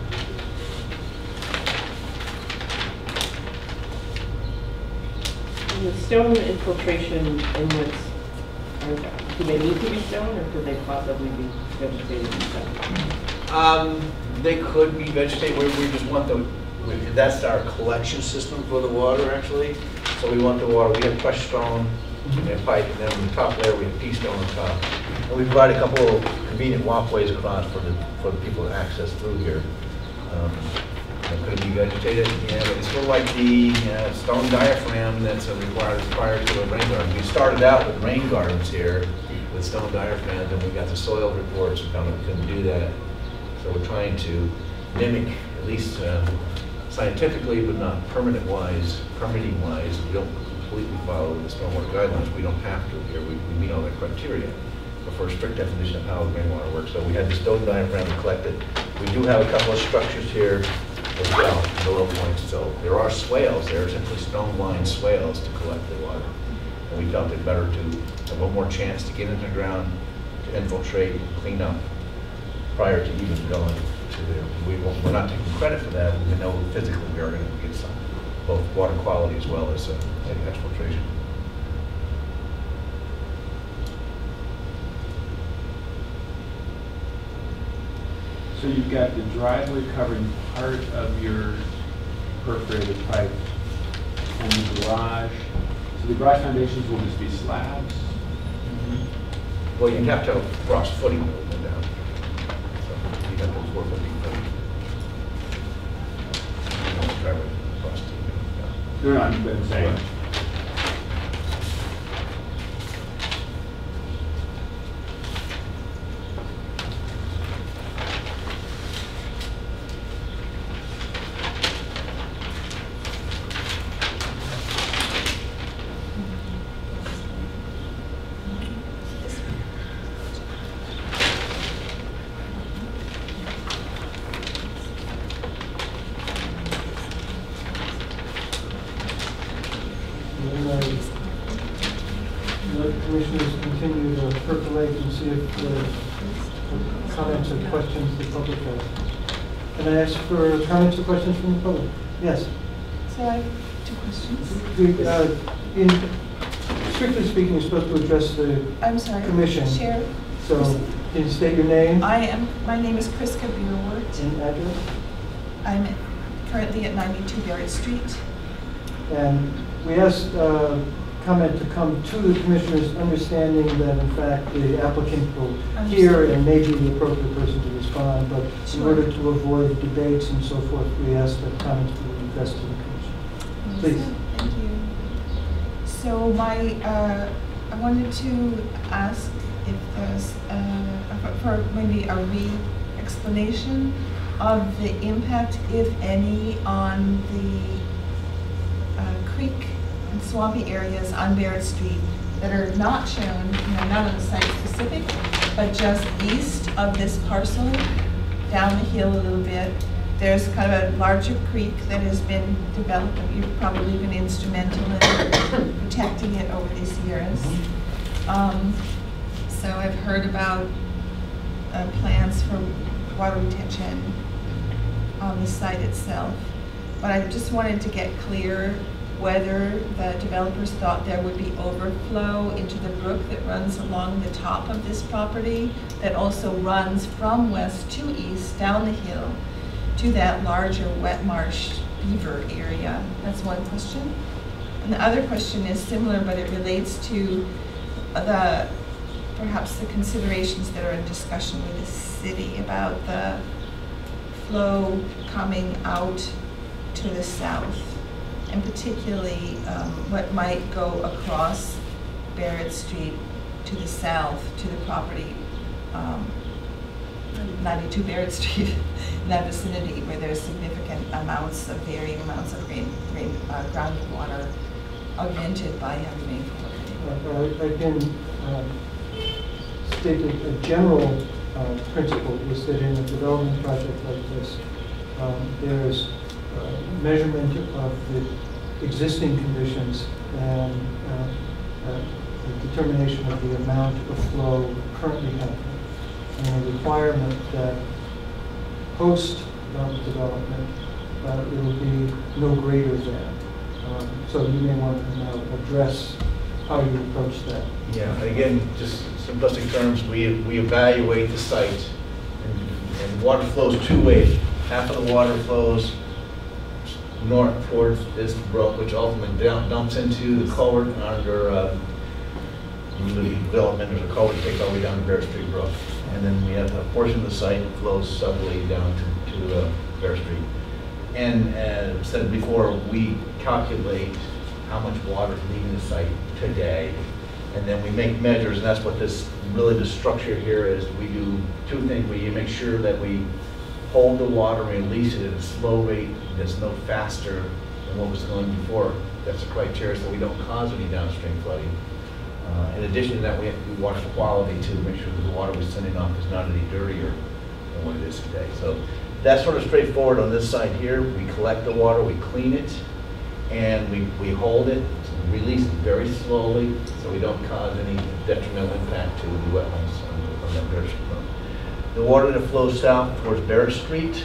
And the stone infiltration inlets, do they need to be stone, or could they possibly be vegetated instead? They could be vegetated. We just want that's our collection system for the water, actually. So we want the water. We have crushed stone and pipe, and then on the top layer we have pea stone on top. And we provide a couple of convenient walkways across for the people to access through here. Could it be vegetated? Yeah, but it's sort of like the stone diaphragm that's required prior to a rain garden. We started out with rain gardens here with stone diaphragms, and we got the soil reports and found that we couldn't do that. So we're trying to mimic, at least scientifically, but not permitting-wise. We don't completely follow the stormwater guidelines. We don't have to here. We meet all the criteria for a strict definition of how rainwater works. So we had the stone diaphragm collected. We do have a couple of structures here as well, the low points. So there are swales. There are simply stone-lined swales to collect the water. And we felt it better to have one more chance to get into the ground, to infiltrate, clean up, prior to even going to there. We're not taking credit for that. We know physically we are going to get some, both water quality as well as exfiltration. So you've got the driveway covering part of your perforated pipe and the garage. So the garage foundations will just be slabs? Well, you'd have to have cross footing going down. So you'd have to 4 foot deep footing. Driveway across the, No, I'm saying. Let commissioners continue to percolate and see if the comments or questions the public has. Can I ask for comments or questions from the public? Yes. So I have 2 questions. Strictly speaking, you're supposed to address the I'm sorry. commission. Chair. So, can you state your name My name is Kriska Beerwort. and address? I'm currently at 92 Barrett Street. And we asked comment to come to the commissioners, understanding that in fact the applicant will hear and may be the appropriate person to respond, but in Sure. order to avoid debates and so forth, we ask that comments be addressed to the commission. Please. Thank you. So I wanted to ask if there's, for maybe a re-explanation of the impact, if any, on the creek and swampy areas on Barrett Street that are not shown, not on the site specific, but just east of this parcel, down the hill a little bit. There's kind of a larger creek that has been developed, and you've probably been instrumental in protecting it over these years. So I've heard about plans for water retention on the site itself, but I just wanted to get clear whether the developers thought there would be overflow into the brook that runs along the top of this property, that also runs from west to east down the hill to that larger wet marsh beaver area? That's one question. And the other question is similar, but it relates to perhaps the considerations that are in discussion with the city about the flow coming out to the south, and particularly what might go across Barrett Street to the south to the property, 92 Barrett Street, in that vicinity, where there's significant amounts of varying amounts of groundwater augmented by heavy rainfall. I can state a general principle is that in a development project like this, there is measurement of the existing conditions and a determination of the amount of flow currently happening, and a requirement that post-development it will be no greater than. So you may want to now address how you approach that. Yeah, again, just simplistic terms, we evaluate the site, and water flows two ways. Half of the water flows north towards this brook, which ultimately dumps into the culvert under the development. There's a culvert that takes all the way down to Bear Street Brook. And then we have a portion of the site that flows southerly down to Bear Street. And as said before, we calculate how much water is leaving the site today. And then we make measures, and that's what this, really the structure here is. We do two things. We make sure that we hold the water and release it at a slow rate that's no faster than what was going before. That's a criteria so we don't cause any downstream flooding. In addition to that, we have to do water quality to make sure that the water we're sending off is not any dirtier than what it is today. So that's sort of straightforward on this side here. We collect the water, we clean it, and we hold it, release it very slowly so we don't cause any detrimental impact to the wetlands on that Barrett Street. The water that flows south towards Barrett Street,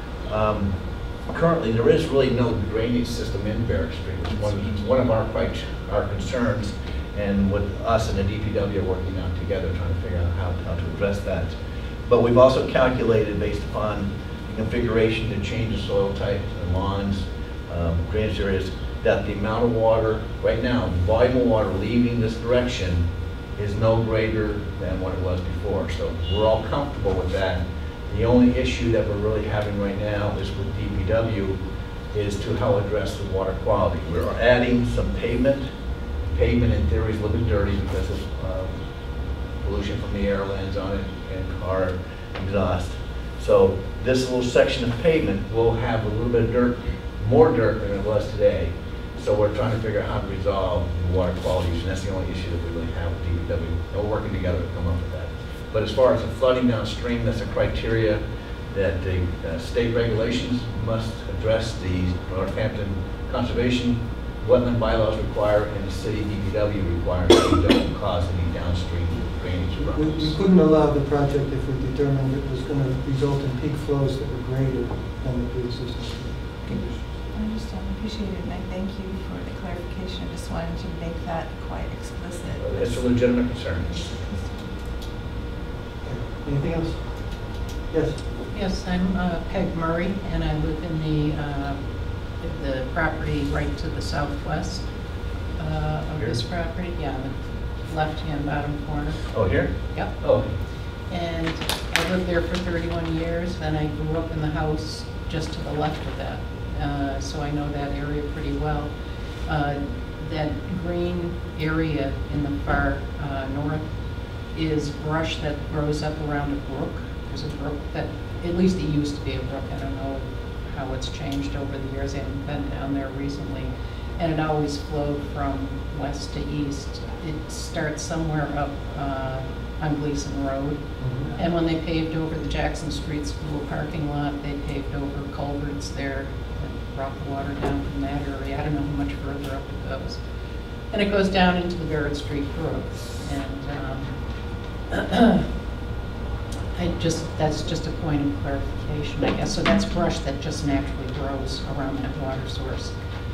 currently there is really no drainage system in Barrett Street, which is one of our concerns, and with us and the DPW are working out together trying to figure out how to address that. But we've also calculated, based upon the configuration to change the soil type and lawns, drainage areas, that the amount of water right now, the volume of water leaving this direction is no greater than what it was before. So we're all comfortable with that. The only issue that we're really having right now is with DPW is to how address the water quality. We're adding some pavement. Pavement in theory is a little bit dirty because of pollution from the air lands on it and car exhaust. So this little section of pavement will have a little bit of dirt, more dirt than it was today. So we're trying to figure out how to resolve the water quality issue, and that's the only issue that we really have with DPW. And we're working together to come up with that. But as far as the flooding downstream, that's a criteria that the state regulations must address. The Northampton Conservation Wetland bylaws require, and the city DPW requires that we don't cause any downstream drainage problems. We couldn't allow the project if we determined it was going to result in peak flows that were greater than the pre-existing conditions. I understand, appreciate it, and I thank you for the clarification. I just wanted to make that quite explicit. It's a legitimate concern. Anything else? Yes. Yes, I'm Peg Murray, and I live in the property right to the southwest of Here? this property. Yeah, the left-hand bottom corner. Oh, here? Yep. Oh. And I lived there for 31 years, and I grew up in the house just to the left of that. So I know that area pretty well. That green area in the far north is brush that grows up around a brook. There's a brook that, at least it used to be a brook. I don't know how it's changed over the years. I haven't been down there recently. And it always flowed from west to east. It starts somewhere up on Gleason Road. And when they paved over the Jackson Street School parking lot, they paved over culverts there that brought the water down from that area. I don't know how much further up it goes. And it goes down into the Barrett Street Brook. And that's just a point of clarification, I guess. So that's brush that just naturally grows around that water source.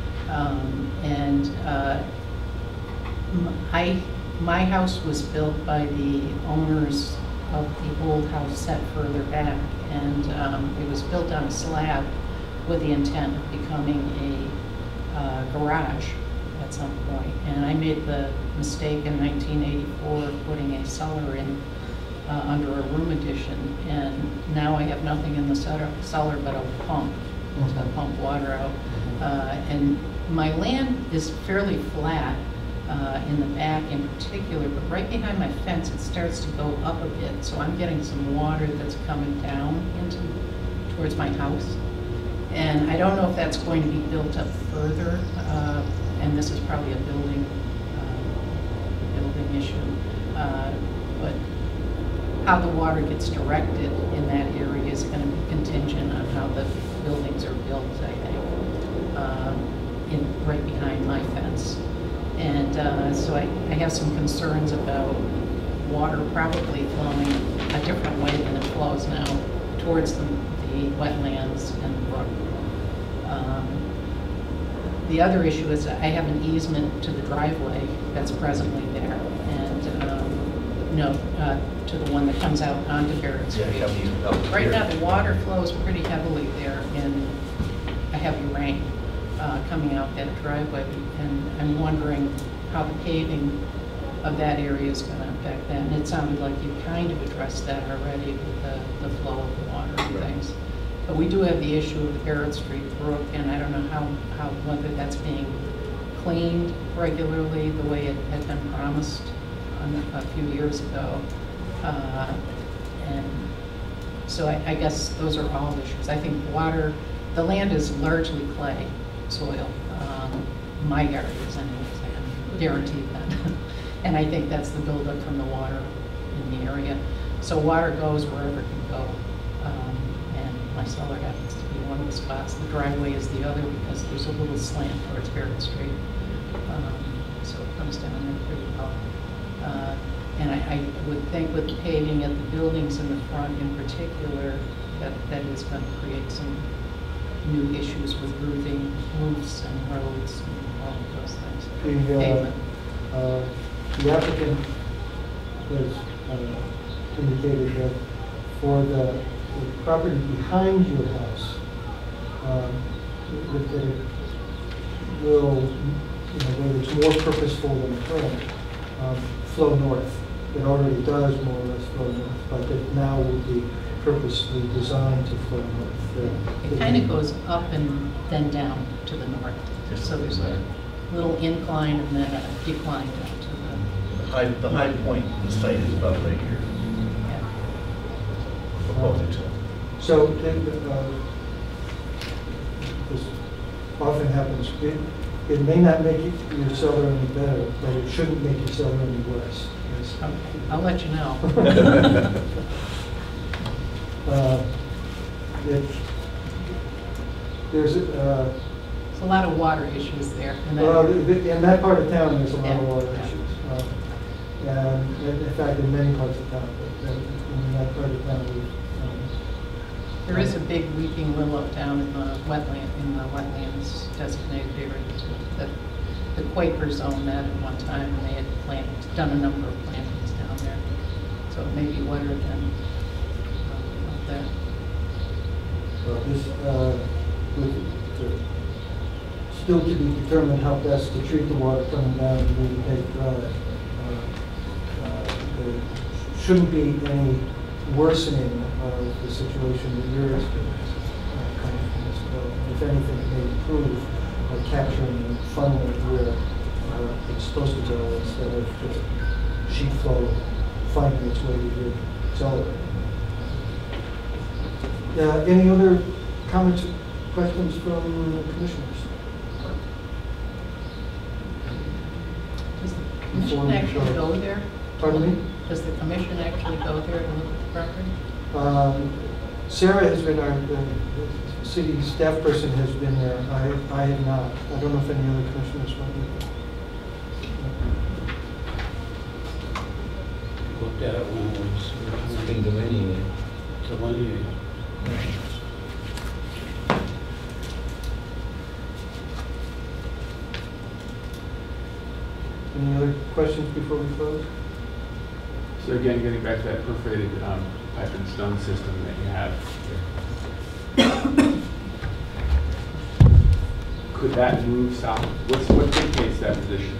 My house was built by the owners of the old house set further back, and it was built on a slab with the intent of becoming a garage at some point. And I made the mistake in 1984 of putting a cellar in under a room addition, and now I have nothing in the cellar but a pump to pump water out. And my land is fairly flat in the back in particular, but right behind my fence it starts to go up a bit, so I'm getting some water that's coming down towards my house. And I don't know if that's going to be built up further, and this is probably a building issue, but how the water gets directed in that area is going to be contingent on how the buildings are built, I think, right behind my fence. And so I have some concerns about water probably flowing a different way than it flows now towards the wetlands and the brook. The other issue is I have an easement to the driveway that's presently there, and to the one that comes out onto Barrett Street. Yeah, have these up Right here. now, the water flows pretty heavily there in a heavy rain coming out that driveway, and I'm wondering how the paving of that area is going to affect that. And it sounded like you kind of addressed that already with the flow of the water and Right. things. But we do have the issue of the Barrett Street Brook, and I don't know whether that's being cleaned regularly the way it had been promised a few years ago. And so I guess those are all issues. I think water, the land is largely clay soil. My yard is anyways, I am guaranteed that. And I think that's the buildup from the water in the area. So water goes wherever it can go. And my cellar happens to be one of the spots. The driveway is the other because there's a little slant towards Barrett Street. So it comes down there pretty well. And I would think with the paving at the buildings in the front in particular, that is going to create some new issues with roofs and roads and all of those things. Pavement. The applicant has indicated that for the property behind your house, that it will, whether it's more purposeful than current, flow north. It already does more or less flow north, but it now will be purposely designed to flow north. It kind of goes up and then down to the north. So there's a little incline and then a decline down to The high point of the site is about right here. yeah. Proposing to. So this often happens. It may not make your cellar any better, but it shouldn't make your cellar any worse. Yes. Okay, I'll let you know. There's There's a lot of water issues there. In that well, area. in that part of town, there's a lot of Yeah. water Yeah. issues. And in fact, in many parts of town, but in that part of town, There is a big weeping willow down in the wetlands designated area too. The Quakers owned that at one time, and they had done a number of plantings down there. So it may be wetter than up there. this, with still to be determined how best to treat the water coming down the Lee Page Drive. There shouldn't be any worsening of the situation that you're experiencing coming from this building. If anything, it may improve by capturing and funneling where it's supposed to go instead of just sheet flow finding its way to your cellar. Any other comments or questions from the commissioners? Does the commission actually go there? Pardon me? Does the commission actually go there to look at the property? Sarah has been the city staff person has been there. I have not. I don't know if any other commissioners went with her. Looked at it when it was It's been delineated. delineated. Any other questions before we close? So again, getting back to that perforated pipe and stone system that you have, could that move south? What dictates that position?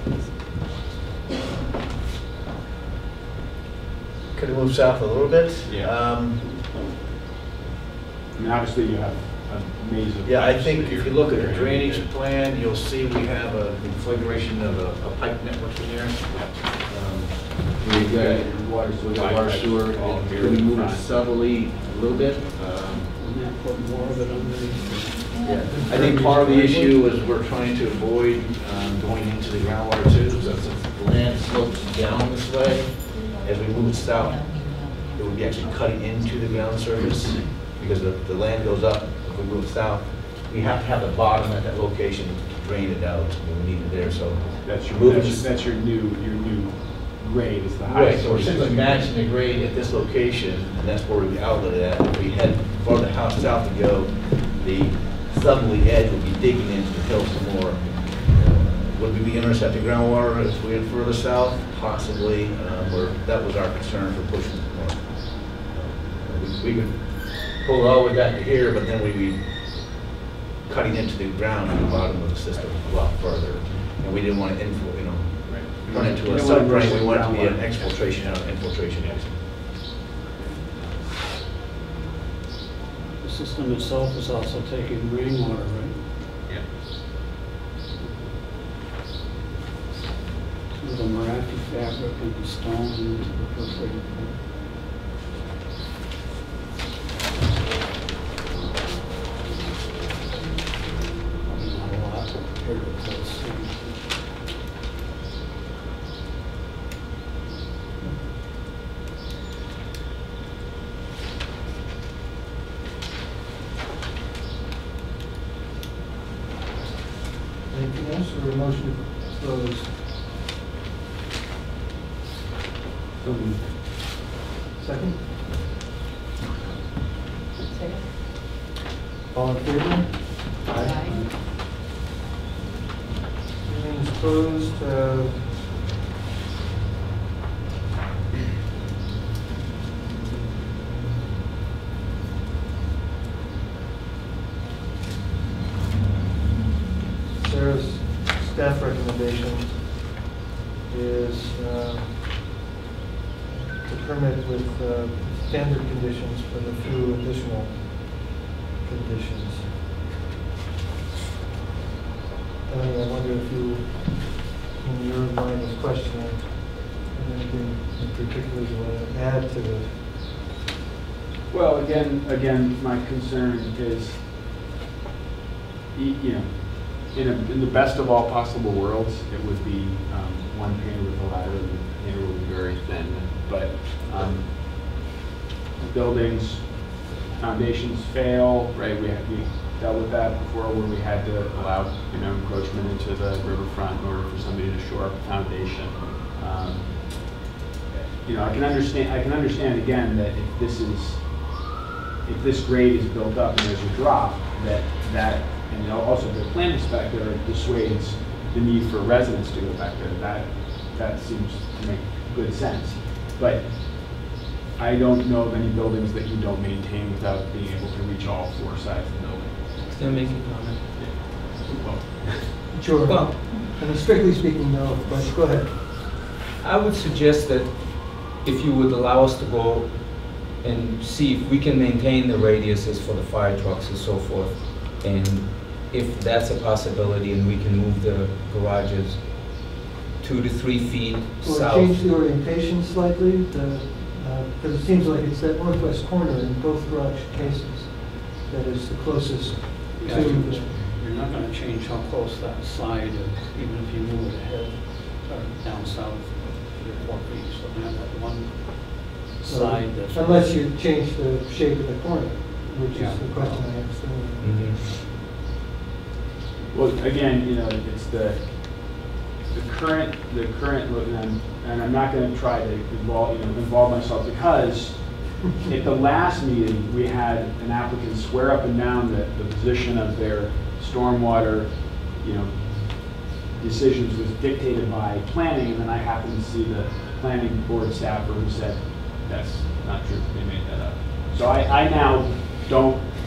Could it move south a little bit? Yeah. I mean, obviously you have a maze of. Yeah, I think if you look at the drainage plan, you'll see we have a configuration of a pipe network in there. We've got water, so we got water sewer, and we're going to move it southerly a little bit. Wouldn't that put more of it underneath? Yeah, I think part of the issue is we're trying to avoid going into the groundwater too, so since the land slopes down this way, as we move south, it would be actually cutting into the ground surface, because the land goes up. If we move south, we have to have the bottom at that location to drain it out, and we need it there, so. That's your, moving- that's your new grade is the Right, highest. so we're simply matching the grade at this location, and that's where we outlet it at. If we head farther house south and go, the southerly edge will be digging into the hill some more. Would we be intercepting groundwater if we went further south? Possibly, that was our concern for pushing north. We could pull it all the way back to here, but then we'd be cutting into the ground at the bottom of the system a lot further. And we didn't want to run into a subdrain. We wanted to be an exfiltration out, infiltration exit. The system itself is also taking rainwater, right? Yeah. So the Marathi fabric and the stone into the perforated pipe. Probably not a lot compared to what it's saying. Anything else, or a motion to close? Second? Second? All in favor? Hearing is closed. Sarah's staff recommendation is to permit with standard conditions with a few additional conditions. Tony, I wonder if you, in your mind is questioning, anything in particular you want to add to it? Well, again, my concern is, you know, in the best of all possible worlds, it would be one painter with a ladder, and the painter would be very thin. But buildings, foundations fail, right? We dealt with that before, where we had to allow, you know, encroachment into the riverfront in order for somebody to shore up a foundation. You know, I can understand again that if this grade is built up and there's a drop, that and also the plan inspector dissuades the need for residents to go back there. That seems to make good sense. But I don't know of any buildings that you don't maintain without being able to reach all four sides of the building. Can I make a comment? Well, Sure. Well, I mean, strictly speaking, no, but go ahead. I would suggest that if you would allow us to go and see if we can maintain the radiuses for the fire trucks and so forth, and if that's a possibility and we can move the garages 2 to 3 feet Will it south. change the orientation slightly? Because it seems like it's that northwest corner in both garage cases that is the closest Yeah, to the... You're not going to change how close that side is, even if you move it ahead or down south 3 or 4 feet. So you have that one side that's... Unless you change the shape of the corner, which Yeah. is the question I asked earlier. Mhm. Well, again, you know, it's the current, and I'm not going to try to involve myself, because at the last meeting, we had an applicant swear up and down that the position of their stormwater, decisions was dictated by planning, and then I happened to see the planning board staffer who said, that's not true, they made that up. So I now don't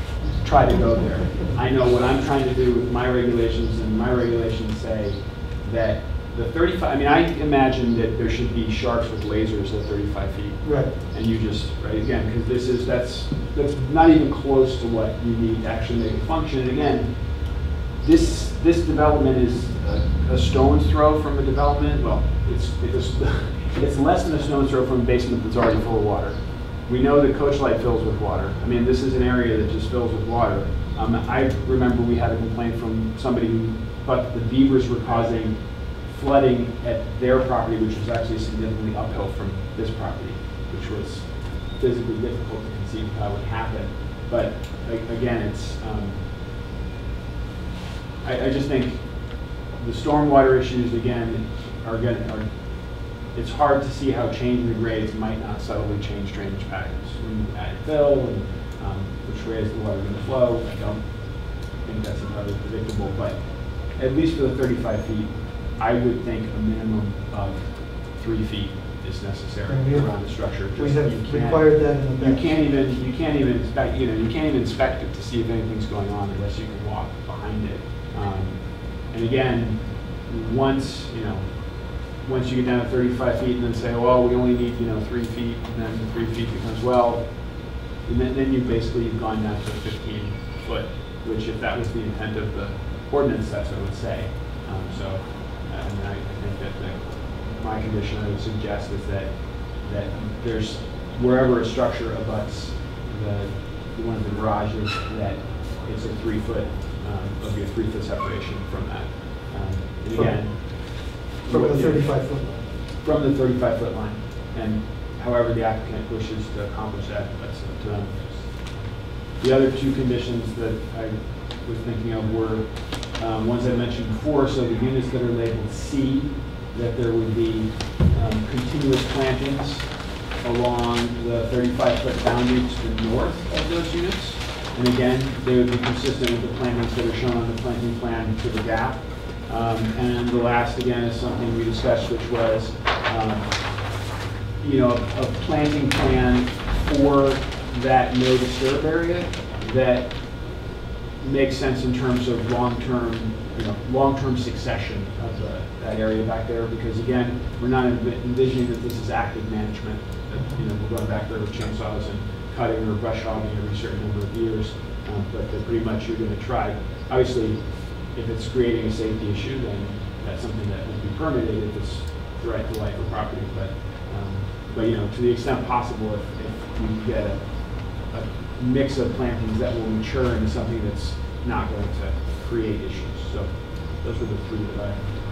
try to go there. I know what I'm trying to do with my regulations, and my regulations say that the 35, I mean, I imagine that there should be sharks with lasers at 35 feet. Right. And you just, right, again, because that's not even close to what you need to actually make it function. And again, this development is a stone's throw from a development. Well, it's less than a stone's throw from a basement that's already full of water. We know that Coach Light fills with water. I mean, this is an area that just fills with water. I remember we had a complaint from somebody who thought the beavers were causing flooding at their property, which was actually significantly uphill from this property, which was physically difficult to conceive how it would happen. But again, it's, I just think the stormwater issues, again, it's hard to see how changing the grades might not subtly change drainage patterns. When you add fill, and which way is the water going to flow, I don't think that's entirely predictable, but at least for the 35 feet, I would think a minimum of 3 feet is necessary around the structure. We have required that in the past. You can't even inspect, you can't even inspect it to see if anything's going on unless you can walk behind it. And again, once you get down to 35 feet and then say, well, we only need 3 feet, and then the 3 feet becomes, well, and then you've gone down to 15 foot, which if that was the intent of the ordinance, that's what it would say. I think that my condition I would suggest is that there's, wherever a structure abuts one of the garages, that it's a 3 foot, there'll be a 3 foot separation from that. And again, from the 35 foot line. From the 35 foot line. And however the applicant wishes to accomplish that, that's up to them. The other two conditions that I was thinking of were ones I mentioned before. So the units that are labeled C, that there would be continuous plantings along the 35 foot boundary to the north of those units. And again, they would be consistent with the plantings that are shown on the planting plan to the gap. And the last, again, is something we discussed, which was, a planting plan for that no disturb area that makes sense in terms of long-term succession of that area back there. Because again, we're not envisioning that this is active management. That, we're going back there with chainsaws and cutting or brush hogging every certain number of years. But that pretty much you're going to try. Obviously, if it's creating a safety issue, then that's something that would be permitted if it's the right to life or property. But to the extent possible, if we get a mix of plantings that will mature into something that's not going to create issues. So those were the three that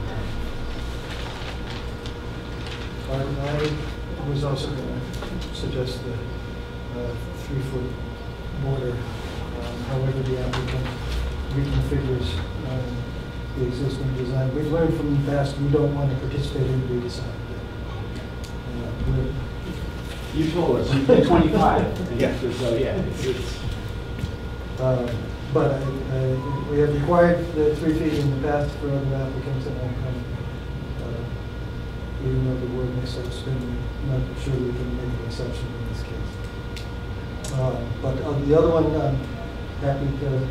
I was also going to suggest the 3 foot border. However, the applicant reconfigures the existing design. We've learned from the past we don't want to participate in redesign. You told us you did 25. Yeah. So yeah, but we have required the 3 feet in the past for other applicants, and even though the word makes sense, I'm not sure we can make an exception in this case. But the other one, I'm happy to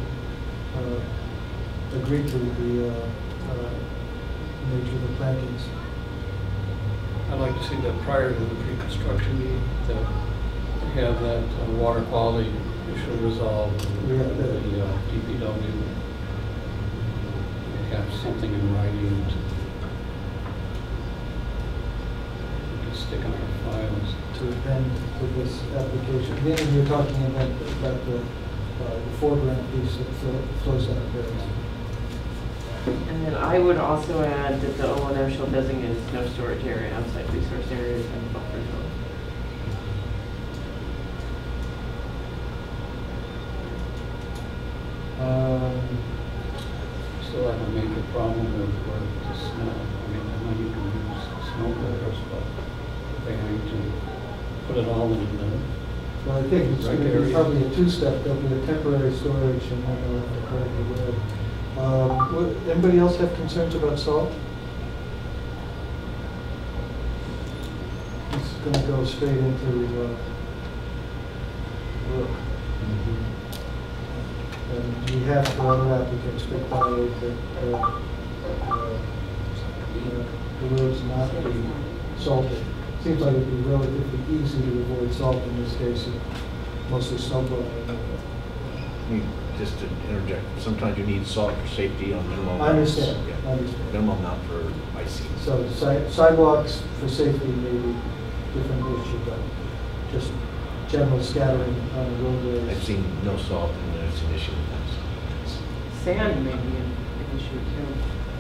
agree to the nature of the plantings. I'd like to see that prior to the pre-construction meeting, that we have that water quality issue resolved. We have The that. DPW. We have something in writing to stick in our files. To append to this application. Then you're talking about the foreground piece that flows out there. And then I would also add that the O&M shall designate as no storage area, outside resource areas, and buffer zone. Still have a major problem with the snow. I mean, I know you can use snow blowers, but they need to put it all in the Well, I think it's Right going to be area. probably a two-step. There'll be a temporary storage, and then they'll have to correctly word. Anybody else have concerns about salt? It's going to go straight into And we have for other applicants required that the roads not be salted. Seems like it'd be relatively easy to avoid salt in this case, mostly snowblowing. I mean, just to interject, sometimes you need salt for safety on minimum. I understand, Yeah. I understand. Minimum amount for icing. So sidewalks for safety may be different issue, but just general scattering on the roadways. I've seen no salt and it's an issue with that. Sand may be an issue too.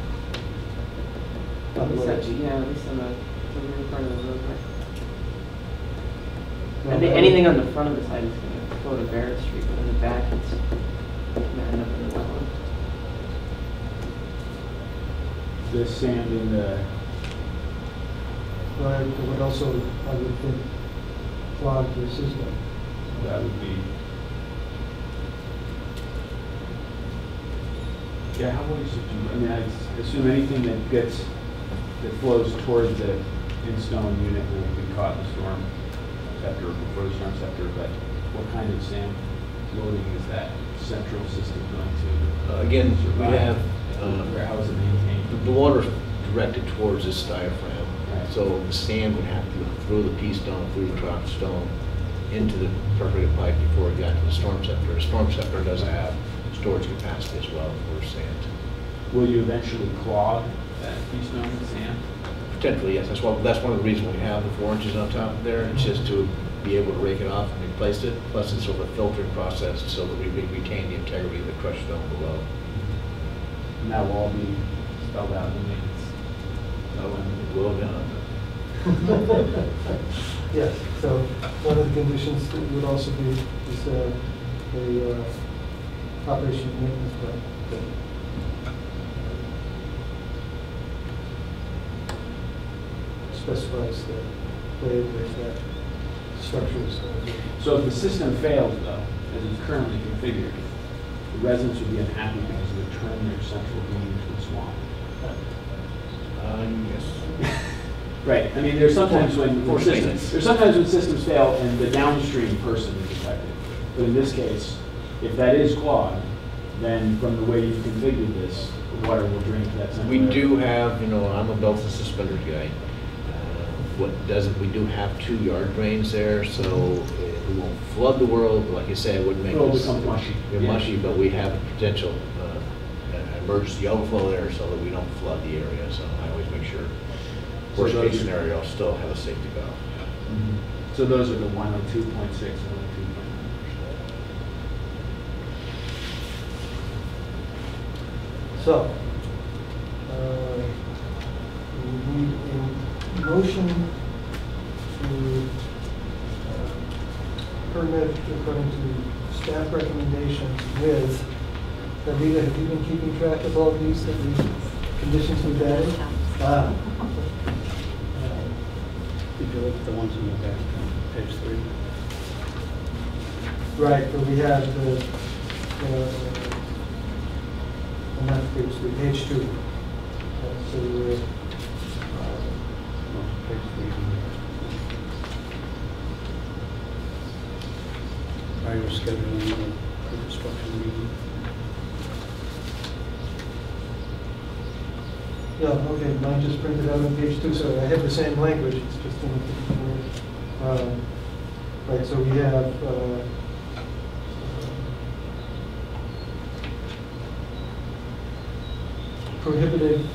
On the roads. Yeah, at least on the rear part of the roadway. Well, And anything on the front of the side is going to go to Barrett Street, but in the back it's going to end up in the wetland. The sand in the, But it would also, I would think, clog the system. that would be. Yeah, how would you, I mean, I assume anything that flows toward the in-stone unit will be caught in the storm scepter, before the storm scepter, but what kind of sand loading is that central system going to? Again, we survive? have, How is it maintained? the water's directed towards this diaphragm. Right. So the sand would have to go through the pea stone, through the trough stone, into the perforated pipe before it got to the storm scepter. The storm scepter does have storage capacity as well for sand. Will you eventually clog that pea stone with sand? Potentially, yes. That's one of the reasons we have the 4 inches on top there. It's just to be able to rake it off and replace it. Plus, it's sort of a filtering process so that we retain the integrity of the crushed stone below. And that will all be spelled out in the maintenance. It will be. Yes, so one of the conditions that would also be is a operation and maintenance plan. Specifies the way that structure is going to be. So if the system fails, though, as it's currently configured, the residents would be unhappy because it would turn their central beam into a swamp. Yes. Right. I mean, there's sometimes when For systems fail and the downstream person is affected. But in this case, if that is clogged, then from the way you've configured this, the water will drain to that central We area. do have, I'm a belts and suspenders guy. We do have 2 yard drains there, so we won't flood the world. Like you say, it wouldn't make It'll us become mushy. mushy, but we have a potential emergency overflow there so that we don't flood the area. So I always make sure, So worst those- case scenario, I'll still have a safety valve. Mhm. So those are the 102.6 and 102.9. So, we need a motion to permit according to staff recommendations with, Rita, have you been keeping track of all these conditions we've added? Did you look at the ones in the back, page 3? Right, but we have not page 3, page 2. So we're, Page 3. Prior scheduling of the construction meeting. yeah, okay, mine just printed out on page 2, so I have the same language, it's just in a different way. Right, so we have prohibited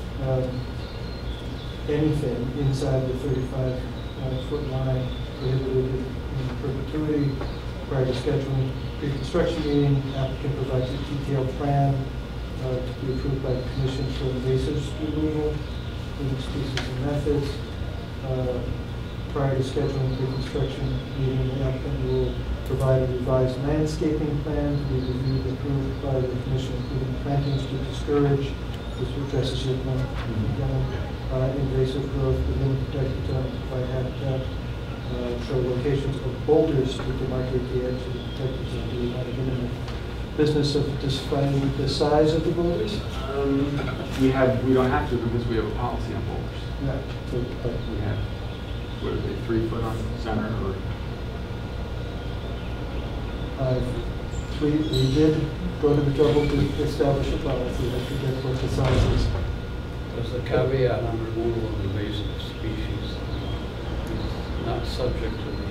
anything inside the 35-foot line, prohibited in perpetuity. Prior to scheduling pre-construction meeting, applicant provides a detailed plan to be approved by the commission for invasives removal, including species and methods. Prior to scheduling pre-construction meeting, the applicant will provide a revised landscaping plan to be reviewed and approved by the commission, including plantings to discourage, which addresses your point, invasive growth within the protected zone, provide habitat, show locations of boulders to demarcate the edge of the protected zone. Do we want to get in the business of defining the size of the boulders? We don't have to because we have a policy on boulders. Yeah. So, We have, what are they, 3 foot on center or? 5 we did go to the trouble to establish a policy, I forget what the size is. There's a caveat on removal of invasive species. It's not subject to the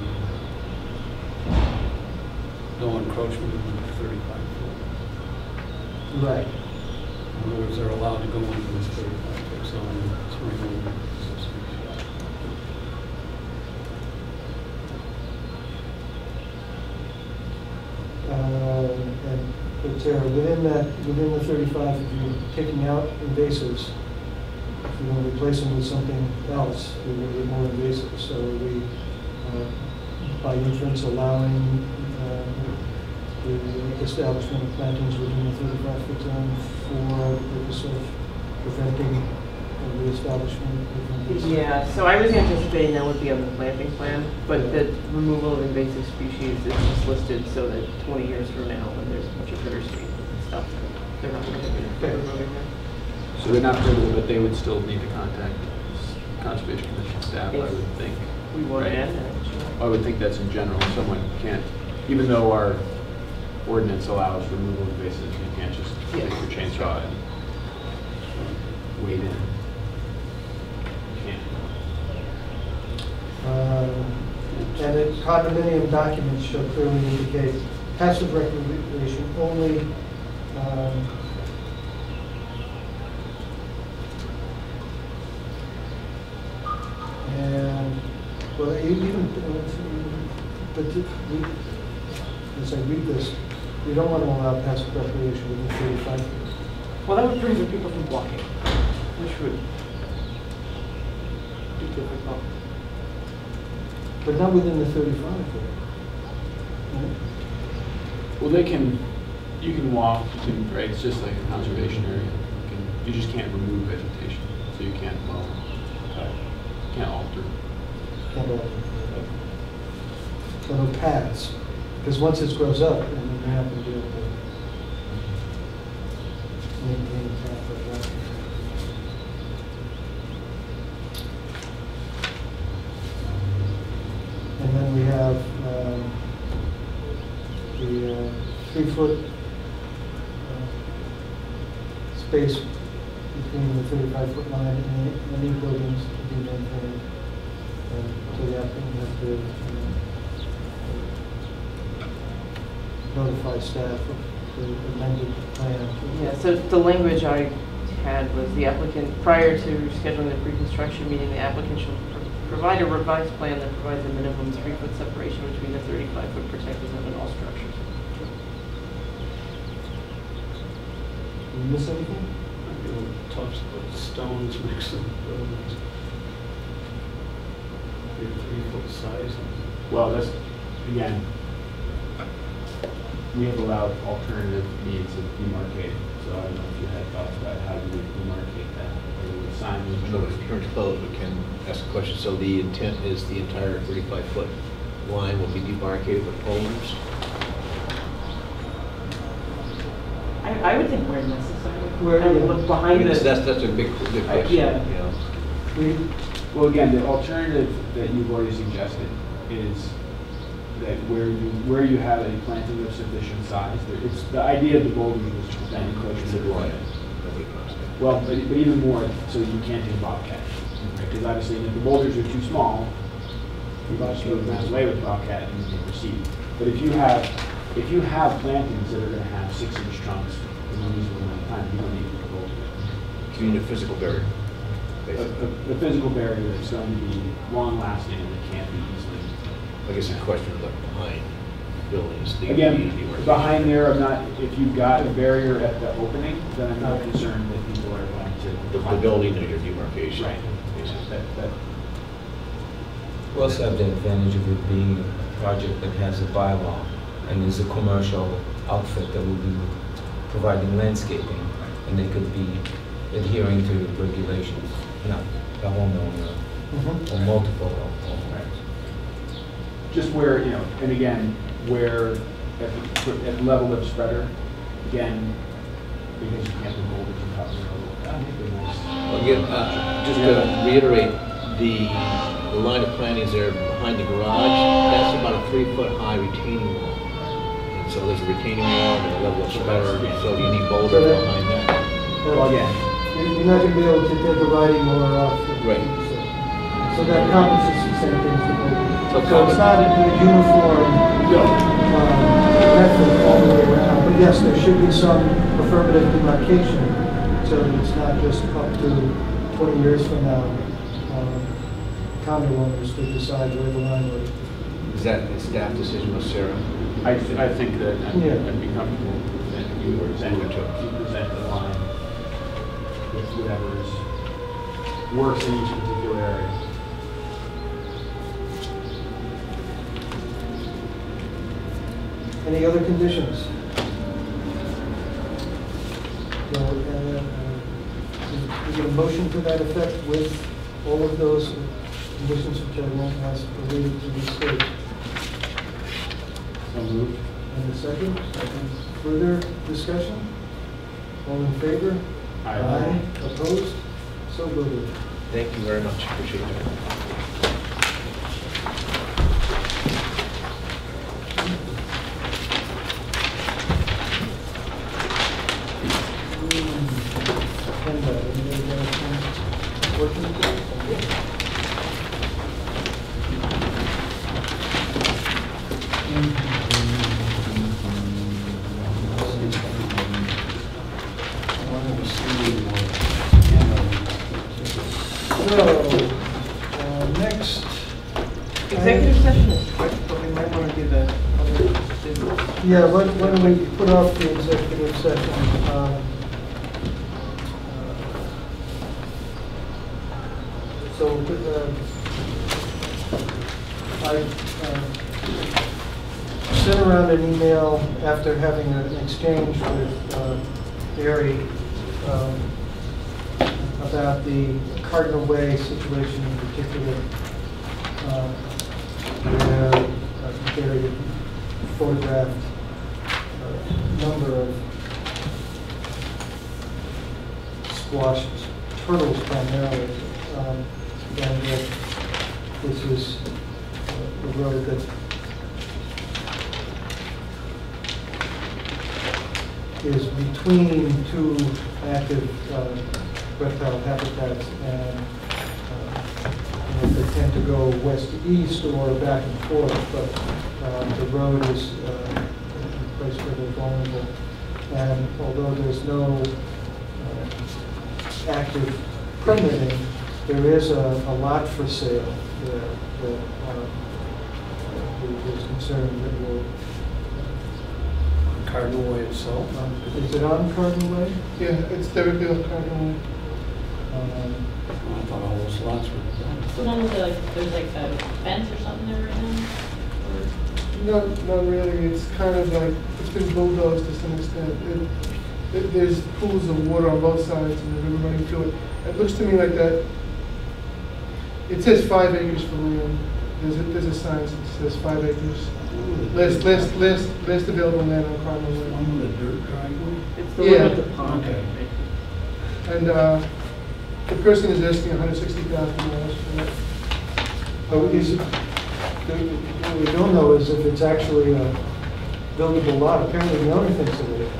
no encroachment within 35 foot. Right. In other words, they're allowed to go into this 35-foot zone to remove invasive species. But Sarah, within the 35, if you're taking out invasives, if you're going to replace them with something else, they're going to be more invasive. So we, by inference, allowing the establishment of plantings within the 35-foot zone for the purpose of preventing the establishment of invasive. Yeah, so I was anticipating that would be on the planting plan, but the removal of invasive species is just listed so that 20 years from now, when there's a bunch of bittersweet and stuff, they're not going to be removing them. So they're not prohibited, but they would still need to contact Conservation Commission staff, I would think. We want to Right. add that, sure. I would think that's in general. Someone can't, even though our ordinance allows removal of invasives, you can't just take Yes. your chainsaw and wade in. You can't. And the condominium documents shall clearly indicate passive recreation only. And, well, even, but as I read this, we don't want to allow passive recreation within 35 feet. Well, that would prohibit people from walking, which would be difficult. But not within the 35 feet. Right? Well, you can walk, right? It's just like a conservation area. You just can't remove vegetation, so you can't mow, cut, can't alter. Can't alter. So no paths, because once it grows up, then you're not going to be able to maintain a path like that. And then we have the 3-foot space between the 35-foot line and any buildings to be maintained. So the applicant has to notify staff of the amended plan. Yeah, so the language I had was the applicant, prior to scheduling the pre-construction meeting, the applicant shall provide a revised plan that provides a minimum 3-foot separation between the 35-foot protected zone and all structures. Did we miss anything? Talks about stones mixed in the buildings. 3-foot size. Well, that's, again, we have allowed alternative means of demarcating. So I don't know if you had thoughts about how you would demarcate that, or would sign So if you're closed, we can ask a question. So the intent is the entire 35-foot line will be demarcated with poles? I would think where necessary. Where- I mean, look behind Because the, that's a big question. yeah. You know. Well, again, the alternative that you've already suggested is that where you have a planting of sufficient size, it's the idea of the boulders was to prevent encroachment of the Right. land. Well, but even more, so you can't take a bobcat. Because obviously, if the boulders are too small, you can just move them away with the bobcat and then proceed. But if you have plantings that are going to have 6-inch trunks in a reasonable amount of time, you don't need a boulder. You need a physical barrier, basically. A physical barrier that's going to be long-lasting and that can't be easily. I guess the question is like behind buildings. the Again, demarcation. behind there, I'm not, if you've got a barrier at the opening, then I'm not concerned that people are going to. The building is your demarcation. Right. basically. That, We also have the advantage of it being a project that has a bylaw and is a commercial outfit that will be providing landscaping, and they could be adhering to regulations, not the homeowner or multiple homeowners. just where, and again, where at the level of spreader, again, because you can't put boulders on top of the road. Again, just to reiterate, the line of plantings there behind the garage, that's about a 3-foot high retaining wall. So there's a retaining wall, there's a level of sweater, so you need boulders behind that. Well, yeah. You're not gonna be able to get the riding mower off. Right. So that accomplishes the same things. So So it's not a uniform method all the way around, but yes, there should be some affirmative demarcation, so that it's not just up to 20 years from now, condo owners to decide where the line was. Is that a staff decision with Sarah? I think that Yeah. I'd be comfortable that you present the line with whatever's works in each particular area. Any other conditions? So, we get a motion to that effect with all of those conditions which I won't ask to read to the state. So moved. And a second? Further discussion? All in favor? Aye. Opposed? So voted. Thank you very much, appreciate it. Next. Executive session is quick, but we might want to do the other business. Yeah, why don't we put off the executive session? So, I sent around an email after having an exchange with Barry about the Cardinal Way situation in particular, where Barry had photographed a number of squash turtles primarily, and this is a road that is between two active reptile habitats, and they tend to go west to east or back and forth, but the road is a place where they're vulnerable. And although there's no active permitting, there is a lot for sale that there's concern that will. Cardinal Way itself. Is it on Cardinal Way? Yeah, it's directly on Cardinal Way. I thought all those lots were done. So now there's like a fence or something there right now? Not really, it's kind of like, it's been bulldozed to some extent. There's pools of water on both sides and there's river running through it. It looks to me like that, it says 5 acres for land. There's a sign that says 5 acres. List available land on Cardinal Way. On the dirt driveway? It's the Yeah. one with the pond. Okay. And the person is asking $160,000 for that. Oh, is it, what we don't know is if it's actually a buildable lot. Apparently the owner thinks it is.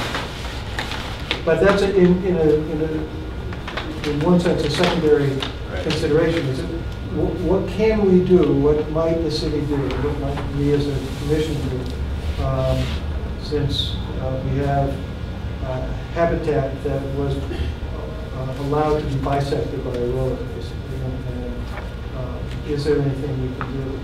But that's in one sense a secondary consideration. Is it, what can we do? What might the city do? What might we as a commission do? Since we have habitat that was allowed to be bisected by a road, basically. And is there anything we can do?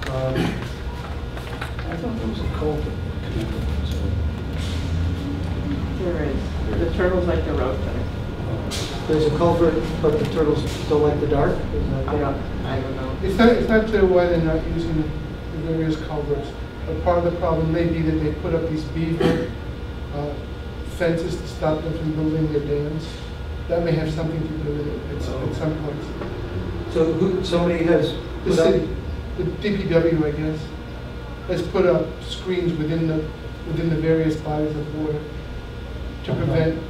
I thought there was a culvert connected, so. There is. The turtles like the road better. There's a culvert, but the turtles don't like the dark? Is that I don't know. It's not clear why they're not using the various culverts. But part of the problem may be that they put up these beaver fences to stop them from building their dams. That may have something to do with it at some point. So somebody has The put up, city, the DPW, I guess, has put up screens within the various bodies of water to prevent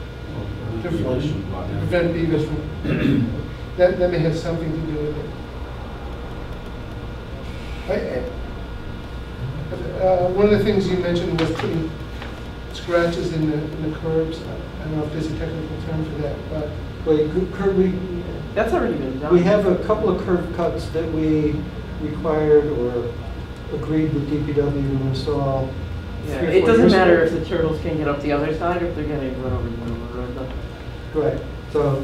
beavers from. That may have something to do with it. One of the things you mentioned was putting scratches in the curbs. I don't know if there's a technical term for that, but That's already been done. we have a couple of curb cuts that we required or agreed with DPW to install. Yeah, 3 or it 4 doesn't years matter ago. if the turtles can get up the other side or if they're getting run over the middle of the road. though. Right, so,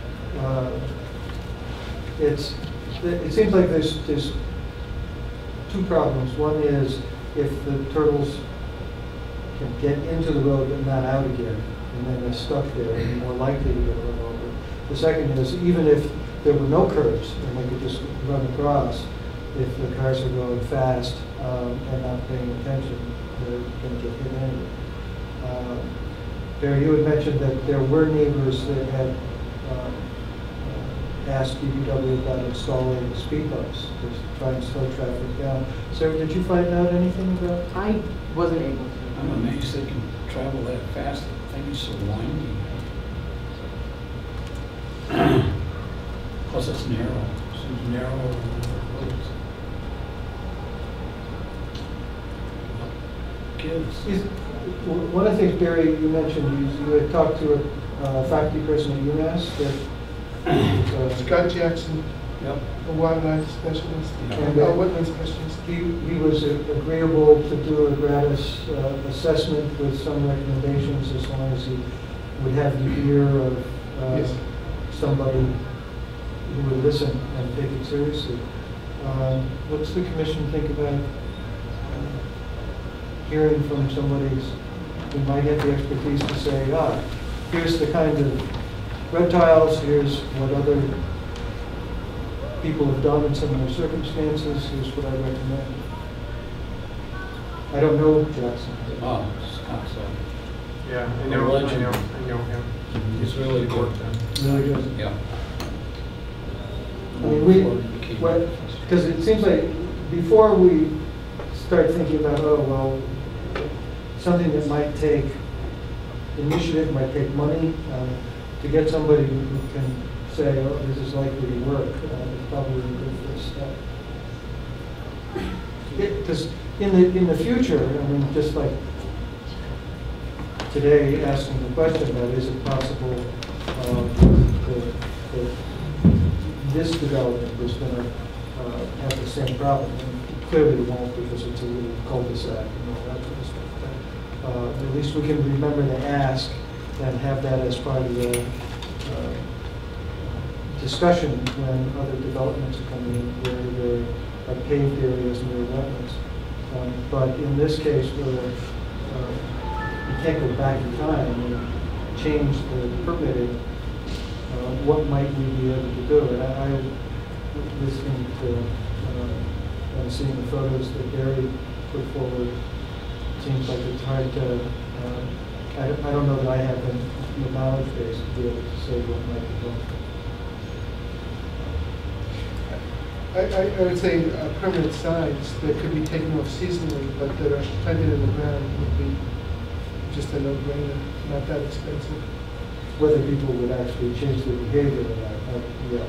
it seems like there's 2 problems. One is if the turtles can get into the road but not out again, and then they're stuck there and more likely to get run over. The second is even if there were no curbs and they could just run across, if the cars are going fast and not paying attention, they're going to get hit anyway. Barry, you had mentioned that there were neighbors that had asked DPW about installing speed bumps to try and slow traffic down. Sarah, did you find out anything about? I wasn't able to. I'm amazed they can travel that fast. The thing is so windy. Plus it's narrow. Seems narrower than other roads. Kids. One of the things, Barry, you mentioned, you had talked to a faculty person at UMass that Scott Jackson, Yep. a wildlife specialist, Yeah. and a wetland specialist. he was agreeable to do a gratis assessment with some recommendations as long as he would have the ear of Yes. somebody who would listen and take it seriously. What's the commission think about hearing from somebody who might have the expertise to say, here's the kind of reptiles, here's what other people have done in similar circumstances, here's what I recommend. I don't know Jackson. Oh, Scott's Yeah, I A know legend. him. he's really good. Really good. Yeah. I mean, because it seems like before we start thinking about, something that might take initiative, might take money, to get somebody who can say, this is likely to work, it's probably a good first step. Because in the future, I mean, just like today, asking the question about is it possible that this development was going to have the same problem? And clearly it won't because it's a little cul-de-sac and all that kind of stuff. But at least we can remember to ask and have that as part of the discussion when other developments are coming in where there are paved areas near wetlands. But in this case, where you can't go back in time and change the permitting, what might we be able to do? And I listening to and seeing the photos that Barry put forward, seems like it's hard to, I don't know that I have the knowledge base to be able to say what might be done. I would say permanent signs that could be taken off seasonally, but that are planted in the ground would be just a no-brainer, not that expensive. Whether people would actually change their behavior or not, yeah.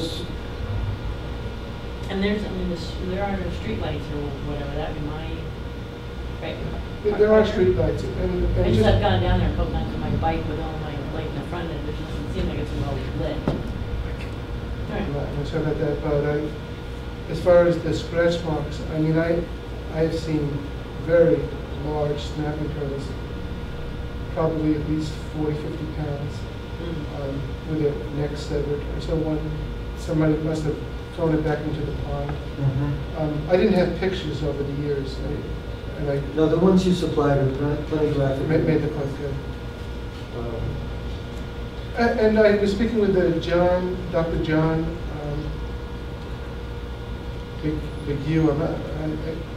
And there's, I mean, there are no streetlights or whatever, that'd be my, right? There are streetlights, and I just have gone down there and poked onto my bike with all my light in the front end, which doesn't seem like it's well lit. I'm sorry about that, but as far as the scratch marks, I mean, I have seen very large snapping turtles, probably at least 40, 50 pounds, with their necks severed. And so somebody must have thrown it back into the pond. Mm-hmm. I didn't have pictures over the years, and I No, the ones you supplied are plenty graphic. made the point good. And I was speaking with Dr. John McHugh.